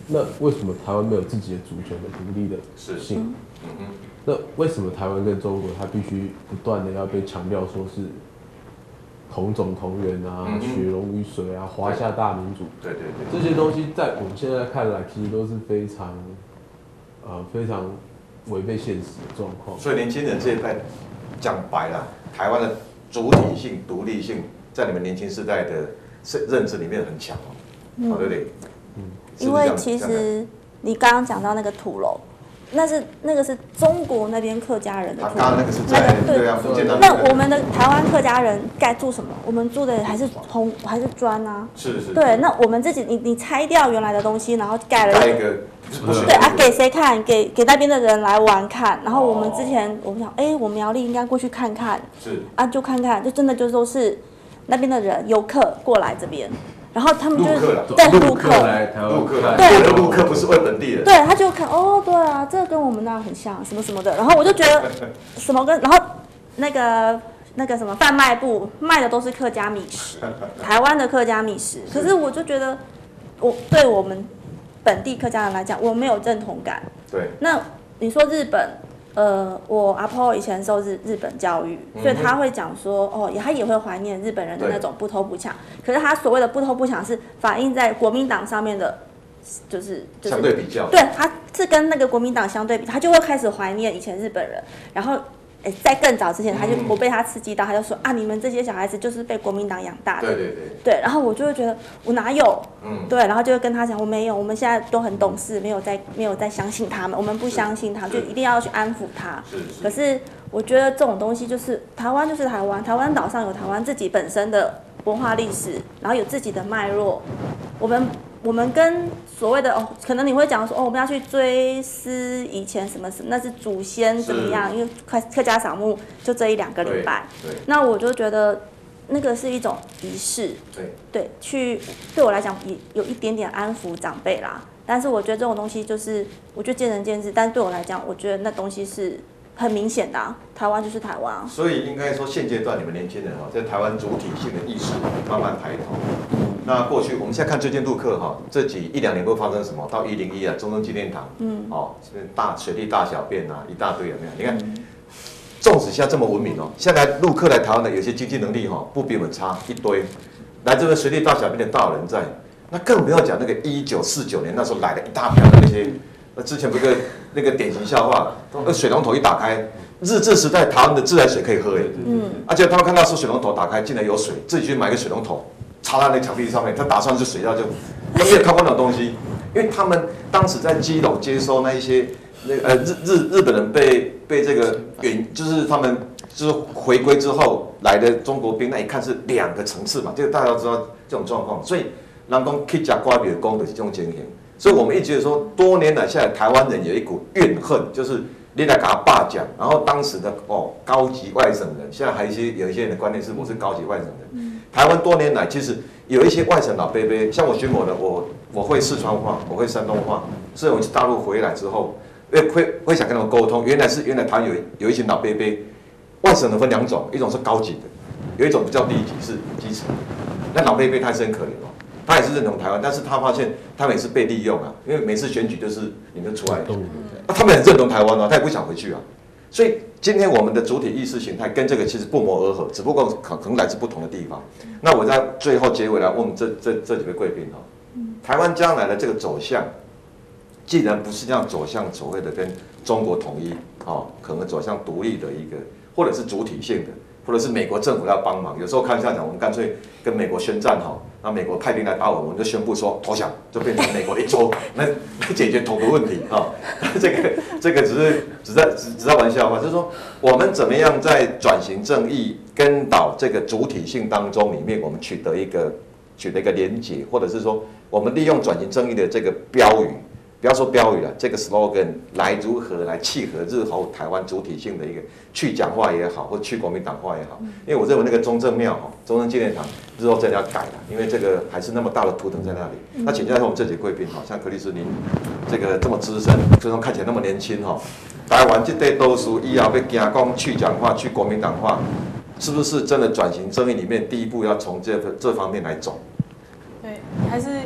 那为什么台湾没有自己的主权的独立的性？嗯嗯、那为什么台湾跟中国它必须不断的要被强调说是同种同源啊、嗯、血浓于水啊、华夏大民族？对对对，这些东西在我们现在看来，其实都是非常呃非常违背现实的状况。 所以年轻人这一代讲白了，台湾的主体性、独立性，在你们年轻世代的认知里面很强哦，嗯、对不对？ 嗯，因为其实你刚刚讲到那个土楼，那是那个是中国那边客家人的土楼， 刚刚那个是在对啊，福建那边。 那我们的台湾客家人该住什么？我们住的还是红还是砖啊？ 是是。 对，那我们自己你你拆掉原来的东西，然后盖了盖一个， 对啊，给谁看？给给那边的人来玩看。然后我们之前我们想，哎，我们苗栗应该过去看看。是啊，就看看，就真的就都是那边的人游客过来这边。然后他们就对陆客来台湾，陆客对陆客不是为本地人， 对，他就看哦，对啊，这个跟我们那很像，什么什么的。然后我就觉得什么跟然后那个那个什么贩卖部卖的都是客家米食，台湾的客家米食。可是我就觉得，我对我们本地客家人来讲，我没有认同感。对，那你说日本？呃，我阿婆以前受日日本教育，所以他会讲说，哦，他也会怀念日本人的那种不偷不抢。可是他所谓的不偷不抢是反映在国民党上面的，就是就是相对比较。 对，他是跟那个国民党相对比，他就会开始怀念以前日本人，然后。哎，在更早之前，他就我被他刺激到，他就说啊，你们这些小孩子就是被国民党养大的。 对对对。 对，然后我就会觉得我哪有？嗯。对，然后就会跟他讲我没有，我们现在都很懂事，没有在没有在相信他们，我们不相信他们，就一定要去安抚他。是是。可是我觉得这种东西就是台湾就是台湾，台湾岛上有台湾自己本身的文化历史，然后有自己的脉络，我们。我们跟所谓的哦，可能你会讲说哦，我们要去追思以前什么什么，那是祖先怎么样？因为客客家扫墓就这一两个礼拜，那我就觉得那个是一种仪式，对对，去对我来讲也有一点点安抚长辈啦。但是我觉得这种东西就是我觉得见仁见智，但对我来讲，我觉得那东西是很明显的啊，台湾就是台湾啊。 所以应该说现阶段你们年轻人哈，在台湾主体性的意识慢慢抬头。那过去我们现在看最近陆客哈，这几一两年会发生什么？到一零一啊，中正纪念堂，嗯，哦，大水利大小便啊，一大堆有没有？你看，纵使现在这么文明哦，现在陆客来台湾的有些经济能力哈，不比我们差一堆，来这边水利大小便的大有人在，那更不要讲那个一九四九年那时候来了一大票的那些，那之前不是那个典型笑话，那水龙头一打开，日治时代台湾的自来水可以喝耶，嗯，而且他们看到是水龙头打开进来有水，自己去买个水龙头。插在那墙壁上面，他打算是水料就，他没有看过那种东西，因为他们当时在基隆接收那一些那个呃日日日本人被被这个远就是他们就是回归之后来的中国兵，那一看是两个层次嘛，这个大家都知道这种状况，所以人讲去吃瓜比的功的这种情形，所以我们一直觉得说，多年来下来台湾人有一股怨恨，就是你来给他霸讲，然后当时的哦高级外省人，现在还有一些有一些人的观念是我是高级外省人。台湾多年来，其实有一些外省老伯伯，像我学我的，我我会四川话，我会山东话，所以我去大陆回来之后，会会会想跟他们沟通。原来是原来台湾有有一群老伯伯，外省人分两种，一种是高级的，有一种比较低级是基层。那老伯伯他是很可怜哦，他也是认同台湾，但是他发现他们也是被利用啊，因为每次选举就是你们出来，那他们很认同台湾哦，他也不想回去啊。所以今天我们的主体意识形态跟这个其实不谋而合，只不过可可能来自不同的地方。那我在最后结尾来问这这这几位贵宾哈，台湾将来的这个走向，既然不是这样走向所谓的跟中国统一，哦，可能走向独立的一个，或者是主体性的，或者是美国政府要帮忙。有时候看下讲，我们干脆跟美国宣战哈，那美国派兵来打我们，我们就宣布说投降，就变成美国的一州，那来解决统独问题啊。这个这个只是只在只只在玩笑话，就是说我们怎么样在转型正义跟导这个主体性当中里面，我们取得一个取得一个连结，或者是说我们利用转型正义的这个标语。不要说标语了，这个 slogan 来如何来契合日后台湾主体性的一个去蒋化也好，或去国民党化也好，因为我认为那个中正庙哈、中正纪念堂日后真的要改了，因为这个还是那么大的图腾在那里。那请教一下我们这几位贵宾哈，像柯律师您这个这么资深，虽然看起来那么年轻哈，台湾这代多数以后要讲讲去蒋化、去国民党化，是不是真的转型正义里面第一步要从这这方面来走？ 对，还是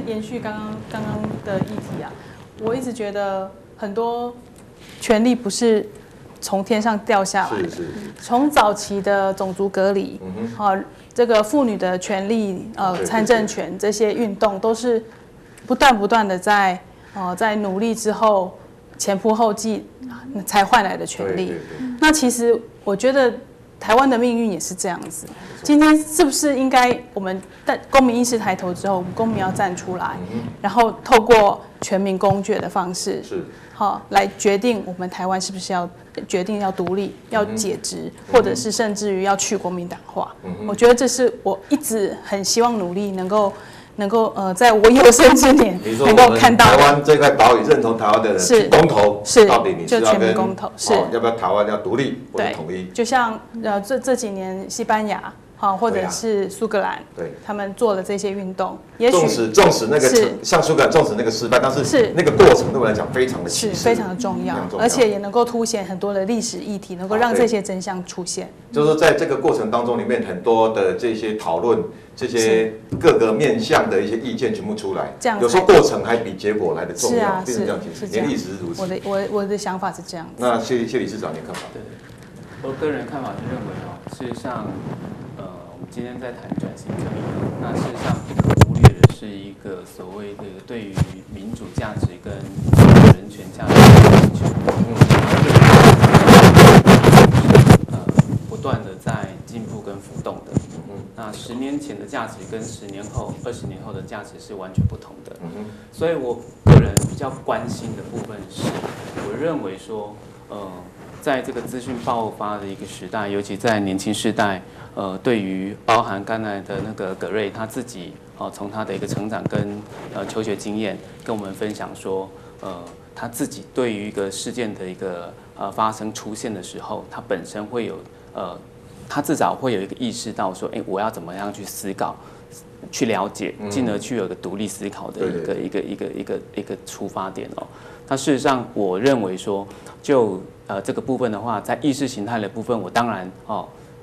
延续刚刚刚刚的议题啊，我一直觉得很多权利不是从天上掉下来的，从早期的种族隔离，好、嗯，这个妇女的权利，呃，参政权这些运动都是不断不断的在呃在努力之后前仆后继才换来的权利。那其实我觉得台湾的命运也是这样子。今天是不是应该我们在公民意识抬头之后，我们公民要站出来，嗯、然后透过全民公决的方式，是好来决定我们台湾是不是要决定要独立、要解职，嗯、或者是甚至于要去国民党化。嗯、我觉得这是我一直很希望努力能够。能够呃，在我有生之年能够看到台湾这块岛屿认同台湾的人是公投， 是到底你是要跟公投是、 哦、要不要台湾要独立或者统一？ 就像呃这这几年西班牙好、哦、或者是苏格兰，对，他们做了这些运动，也许纵使纵使那个像苏格兰纵使那个失败，但是是那个过程对我来讲非常的是非常的重要，而且也能够凸显很多的历史议题，能够让这些真相出现。 就是在这个过程当中里面，很多的这些讨论。这些各个面向的一些意见全部出来，有时候过程还比结果来的重要， 是啊， 变成这样子，连历史是如此。 我的我我的想法是这样子。 那谢谢理事长，您看法？ 对，我个人看法是认为哦，事实上，呃，我们今天在谈转型正义，那事实上不可忽略的是一个所谓的对于民主价值跟人权价值的追求，呃，不断的在进步跟浮动的。那十年前的价值跟十年后、二十年后的价值是完全不同的，嗯、所以我个人比较关心的部分是，我认为说，呃，在这个资讯爆发的一个时代，尤其在年轻世代，呃，对于包含刚才的那个葛瑞他自己，哦、呃，从他的一个成长跟呃求学经验，跟我们分享说，呃，他自己对于一个事件的一个呃发生出现的时候，他本身会有呃。他至少会有一个意识到说，哎，我要怎么样去思考、去了解，进而去有一个独立思考的一个一个一个一个一个出发点哦。那事实上，我认为说，就呃这个部分的话，在意识形态的部分，我当然哦，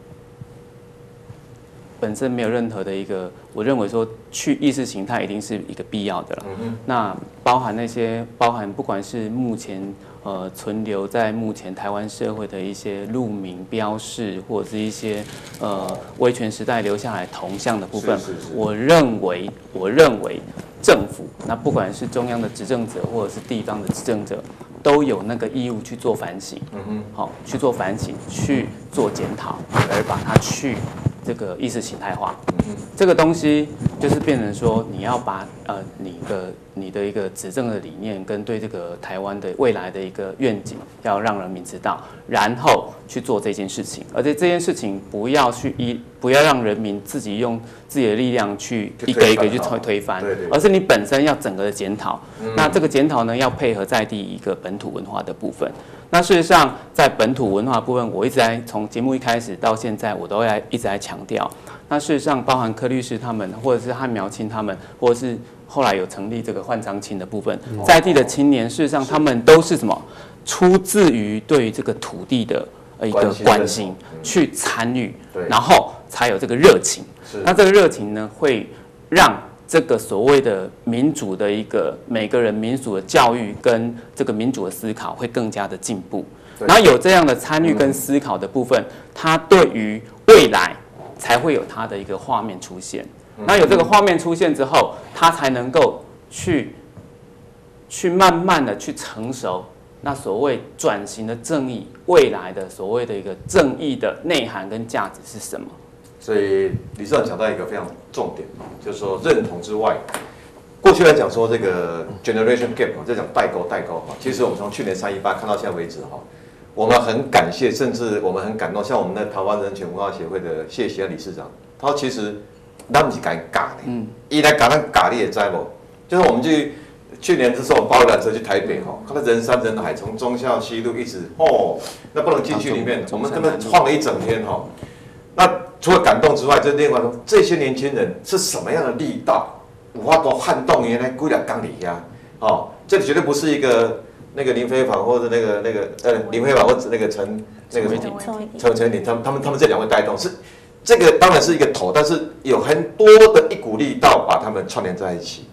本身没有任何的一个，我认为说去意识形态一定是一个必要的了。嗯、那包含那些包含不管是目前。呃，存留在目前台湾社会的一些路名标示，或者是一些呃威权时代留下来铜像的部分，是是是我认为，我认为政府，那不管是中央的执政者，或者是地方的执政者，都有那个义务去做反省，嗯哼，好、哦，去做反省，去做检讨，而把它去这个意识形态化。嗯、这个东西就是变成说，你要把呃你的。你的一个执政的理念跟对这个台湾的未来的一个愿景，要让人民知道，然后去做这件事情，而且这件事情不要去依，不要让人民自己用自己的力量去一个一个去推推翻，而是你本身要整个的检讨。嗯、那这个检讨呢，要配合在地一个本土文化的部分。那事实上，在本土文化部分，我一直在从节目一开始到现在，我都在一直在强调。那事实上，包含柯律师他们，或者是汉苗青他们，或者是后来有成立这个换章青的部分，在地的青年，事实上他们都是什么？出自于对于这个土地的一个关心，去参与，然后才有这个热情。那这个热情呢，会让这个所谓的民主的一个每个人民主的教育跟这个民主的思考会更加的进步。然后有这样的参与跟思考的部分，它对于未来才会有它的一个画面出现。那有这个画面出现之后，它才能够去去慢慢的去成熟。那所谓转型的正义，未来的所谓的一个正义的内涵跟价值是什么？ 所以理事长讲到一个非常重点，就是说认同之外，过去来讲说这个 generation gap 在讲代沟代沟哈，其实我们从去年三一八看到现在为止哈，我们很感谢，甚至我们很感动，像我们的台湾人权文化协会的谢喜安理事长，他说其实咱不是敢尬的，嗯，伊来尬咱尬你也知不？就是我们去去年的时候包缆车去台北哈，看到人山人海，从忠孝西路一直哦，那不能进去里面，我们根本晃了一整天哈。那除了感动之外，就另外说，这些年轻人是什么样的力道，有法度撼动原来几两港里呀？哦，这绝对不是一个那个林飞帆或者那个那个呃林飞帆或者那个陈那个陈陈伟霆，他们他们他们这两位带动是这个当然是一个头，但是有很多的一股力道把他们串联在一起。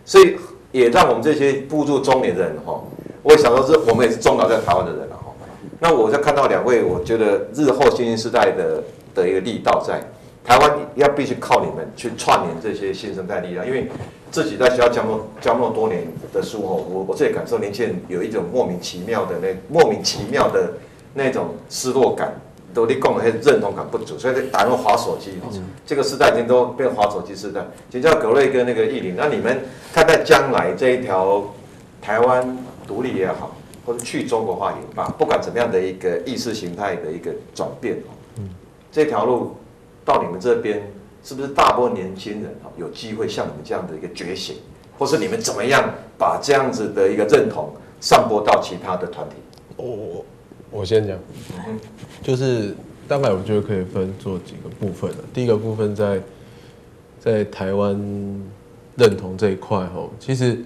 所以也让我们这些步入中年人哈，我也想说是我们也是终老在台湾的人了哈。那我在看到两位，我觉得日后新兴时代的的一个力道在台湾，要必须靠你们去串联这些新生代力量，因为自己在学校教那么教那么多年的书后，我我自己感受年轻人有一种莫名其妙的那莫名其妙的那种失落感。都你讲的认同感不足，所以打算滑手机。嗯、这个时代已经都变滑手机时代。请教葛瑞跟那个艺林，那你们看待将来这一条台湾独立也好，或者去中国化也罢，不管怎么样的一个意识形态的一个转变，嗯、这条路到你们这边，是不是大部分年轻人有机会像你们这样的一个觉醒，或是你们怎么样把这样子的一个认同散播到其他的团体？ 我我先讲。嗯就是大概我觉得可以分做几个部分了。第一个部分在在台湾认同这一块吼，其实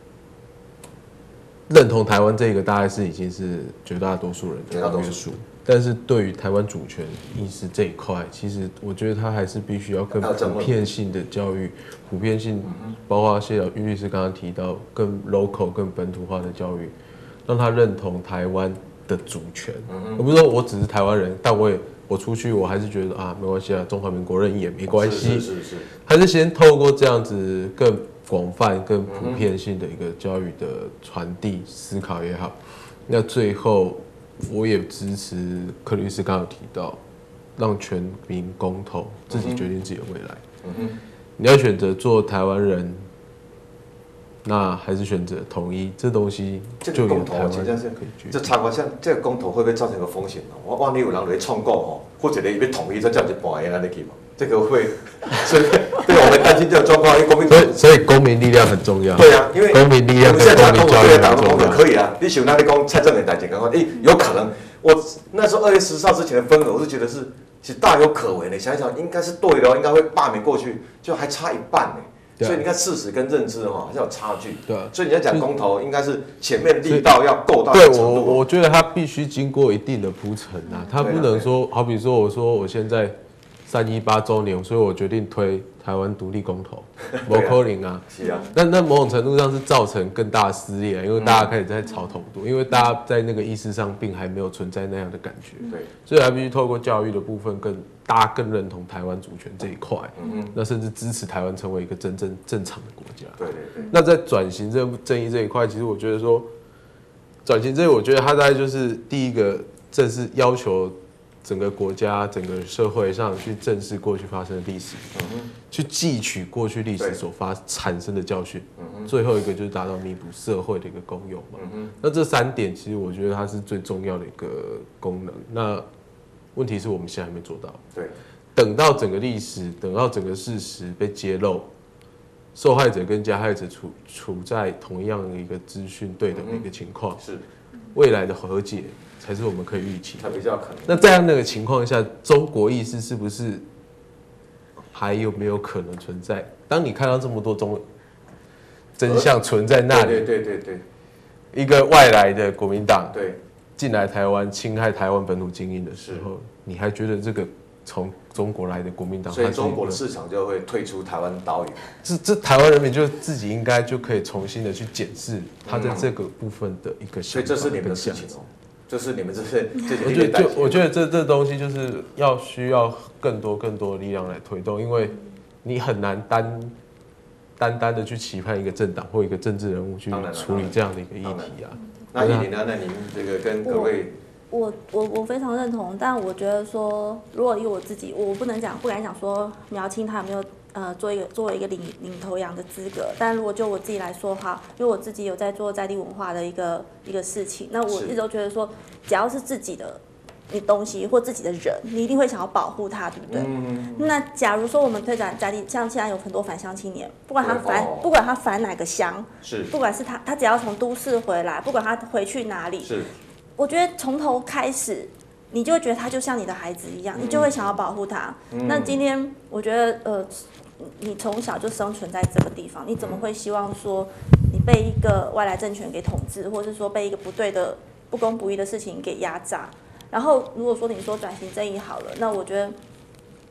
认同台湾这个大概是已经是绝大多数人的约束，但是对于台湾主权意识这一块，其实我觉得它还是必须要更普遍性的教育，普遍性，包括谢小玉律师刚刚提到更 local 更本土化的教育，让他认同台湾的主权，而不是说我只是台湾人，但我也我出去我还是觉得啊没关系啊，中华民国人也没关系， 是是是， 还是先透过这样子更广泛、更普遍性的一个教育的传递、思考也好，那最后我也支持柯律师刚刚有提到，让全民公投，自己决定自己的未来。嗯哼，你要选择做台湾人。那还是选择统一，这东西就有台湾可以决定。 这插话，像这个公投会不会造成一个风险呢？我万一有人来创购哦，或者你要统一，这样一半的那去嘛，这个会，所以对我们担心这个状况，因为公民， 所以所以公民力量很重要。 对啊，因为公民力量跟公民教育很重要。 可以啊，你想那你讲蔡正元代讲讲，哎，有可能，我那时候二月十四号之前的分额，我是觉得是其实大有可为的。想一想，应该是对的，应该会罢免过去，就还差一半呢。所以你看事实跟认知哈还是有差距，对、啊，所以你要讲公投，应该是前面力道要够到对我，我觉得它必须经过一定的铺陈啊，它不能说，好比说我说我现在三一八周年，所以我决定推台湾独立公投，不可能啊， 是啊， 那那某种程度上是造成更大的撕裂，因为大家开始在吵统独，因为大家在那个意识上并还没有存在那样的感觉，对，所以还必须透过教育的部分更。大家更认同台湾主权这一块，嗯、那甚至支持台湾成为一个真正正常的国家。 对对对。 那在转型正正义这一块，其实我觉得说，转型正义，我觉得它大概就是第一个，正是要求整个国家、整个社会上去正视过去发生的历史，嗯、去汲取过去历史所发产生的教训。嗯、最后一个就是达到弥补社会的一个功用嘛。嗯、那这三点，其实我觉得它是最重要的一个功能。那问题是我们现在还没做到。 对， 等到整个历史，等到整个事实被揭露，受害者跟加害者处处在同样的一个资讯对等的一个情况， 是未来的和解才是我们可以预期的。 它比较可能。 那在那个情况下，中国意识是不是还有没有可能存在？当你看到这么多中真相存在那里， 对对对对， 一个外来的国民党， 对。 进来台湾侵害台湾本土精英的时候，你还觉得这个从中国来的国民党， 所以中国的市场就会退出台湾岛屿。 这这台湾人民就自己应该就可以重新的去检视他在这个部分的一个想法。 所以这是你们的事情哦，这是你们这些这些。 我觉得就我觉得这这东西就是要需要更多更多的力量来推动，因为你很难单单单的去期盼一个政党或一个政治人物去处理这样的一个议题啊。 那依林呢？那您这个跟各位， 我我我非常认同，但我觉得说，如果以我自己，我不能讲，不敢讲说苗青他有没有呃做一个作为一个领领头羊的资格，但如果就我自己来说哈，因为我自己有在做在地文化的一个一个事情，那我一直都觉得说，只要是自己的你东西或自己的人，你一定会想要保护他，对不对？嗯、那假如说我们推展在地，像现在有很多返乡青年，不管他返、哦、不管他返哪个乡， 是， 不管是他他只要从都市回来，不管他回去哪里， 是， 我觉得从头开始，你就会觉得他就像你的孩子一样，嗯、你就会想要保护他。嗯、那今天我觉得呃，你从小就生存在这个地方，你怎么会希望说你被一个外来政权给统治，或是说被一个不对的、不公不义的事情给压榨？然后，如果说你说转型正义好了，那我觉得，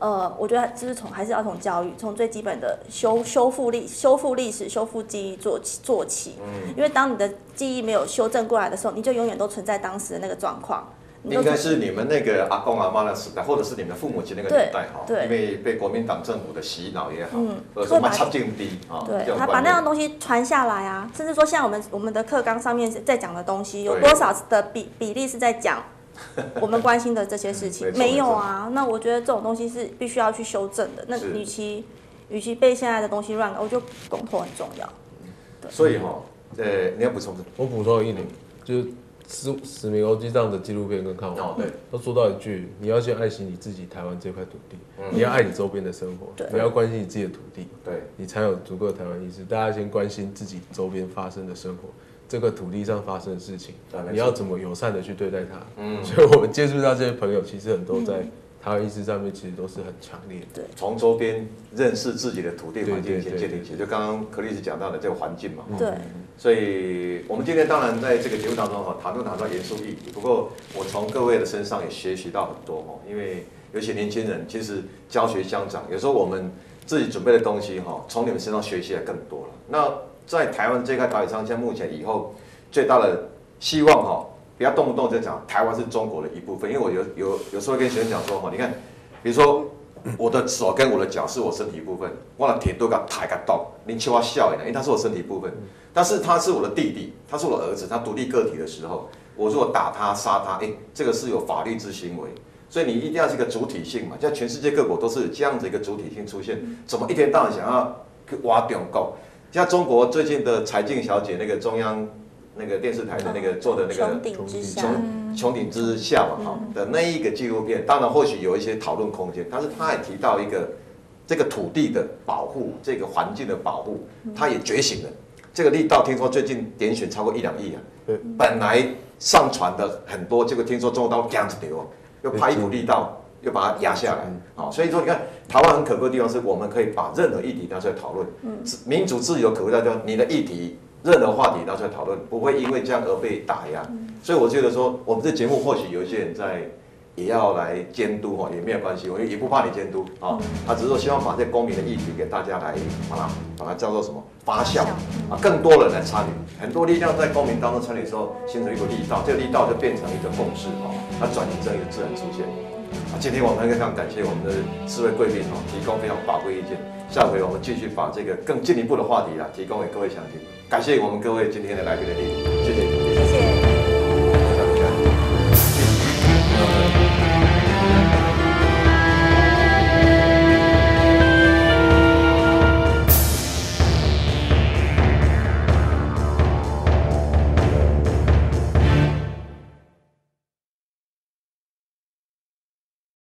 呃，我觉得就是从还是要从教育，从最基本的修修复历修复历史、修复记忆做起做起。嗯，因为当你的记忆没有修正过来的时候，你就永远都存在当时的那个状况。 应该是你们那个阿公阿妈的时代，或者是你们父母亲那个年代哈，因为被国民党政府的洗脑也好，嗯，或者说插进低啊， 对，他把那样东西传下来啊，甚至说现在我们我们的课纲上面在讲的东西，有多少的比比例是在讲我们关心的这些事情？没有啊，那我觉得这种东西是必须要去修正的。那与其与其被现在的东西乱搞，我觉得公投很重要。 所以哈，呃，你要补充什么？ 我补充一点，就是史史明欧基这样的纪录片跟看完， 哦，对， 他说到一句：你要先爱惜你自己台湾这块土地，嗯、你要爱你周边的生活，你要关心你自己的土地， 对， 你才有足够的台湾意识。大家先关心自己周边发生的生活，这个土地上发生的事情，你要怎么友善的去对待它。嗯，所以我们接触到这些朋友，其实很多在台湾意识上面其实都是很强烈的。 对， 从周边认识自己的土地环境先建立起，就刚刚柯律师讲到的这个环境嘛。 对。 所以，我们今天当然在这个节目当中哈，谈论谈到严肃议题。不过，我从各位的身上也学习到很多哈，因为有些年轻人其实教学相长，有时候我们自己准备的东西哈，从你们身上学习的更多了。那在台湾这块岛屿上，像目前以后最大的希望哈，不要动不动就讲台湾是中国的一部分，因为我有有有时候跟学生讲说哈，你看，比如说。我的手跟我的脚是我身体一部分，我的铁都给抬个动，你求我笑一因为他是我身体一部分。但是他是我的弟弟，他是我的儿子，他独立个体的时候，我如果打他、杀他，哎，这个是有法律之行为。所以你一定要是一个主体性嘛，像全世界各国都是这样子一个主体性出现，怎么一天到晚想要去挖中国？像中国最近的柴静小姐，那个中央那个电视台的那个做的那个穹顶之下。 穹顶之下嘛，哈的那一个纪录片，当然或许有一些讨论空间，但是他也提到一个这个土地的保护，这个环境的保护，他也觉醒了。这个力道听说最近点选超过一两亿啊，本来上传的很多，结果听说中国大陆这样子丢，又拍一股力道，又把它压下来，好，所以说你看台湾很可贵的地方是我们可以把任何议题拿出来讨论，民主自由可贵在就你的议题。任何话题拿出来讨论，不会因为这样而被打压。所以我觉得说，我们这节目或许有一些人在也要来监督哈，也没有关系，我也不怕你监督啊。他只是说希望把这公民的议题给大家来把它把它叫做什么发酵啊，更多人来参与，很多力量在公民当中参与的时候，形成一个力道，这个力道就变成一个共识哈，它转型正义就自然出现。啊，今天我们非常感谢我们的四位贵宾哈，提供非常宝贵意见。下回我们继续把这个更进一步的话题啦，提供给各位详听。感谢我们各位今天的来宾的莅临，谢谢。 谢谢。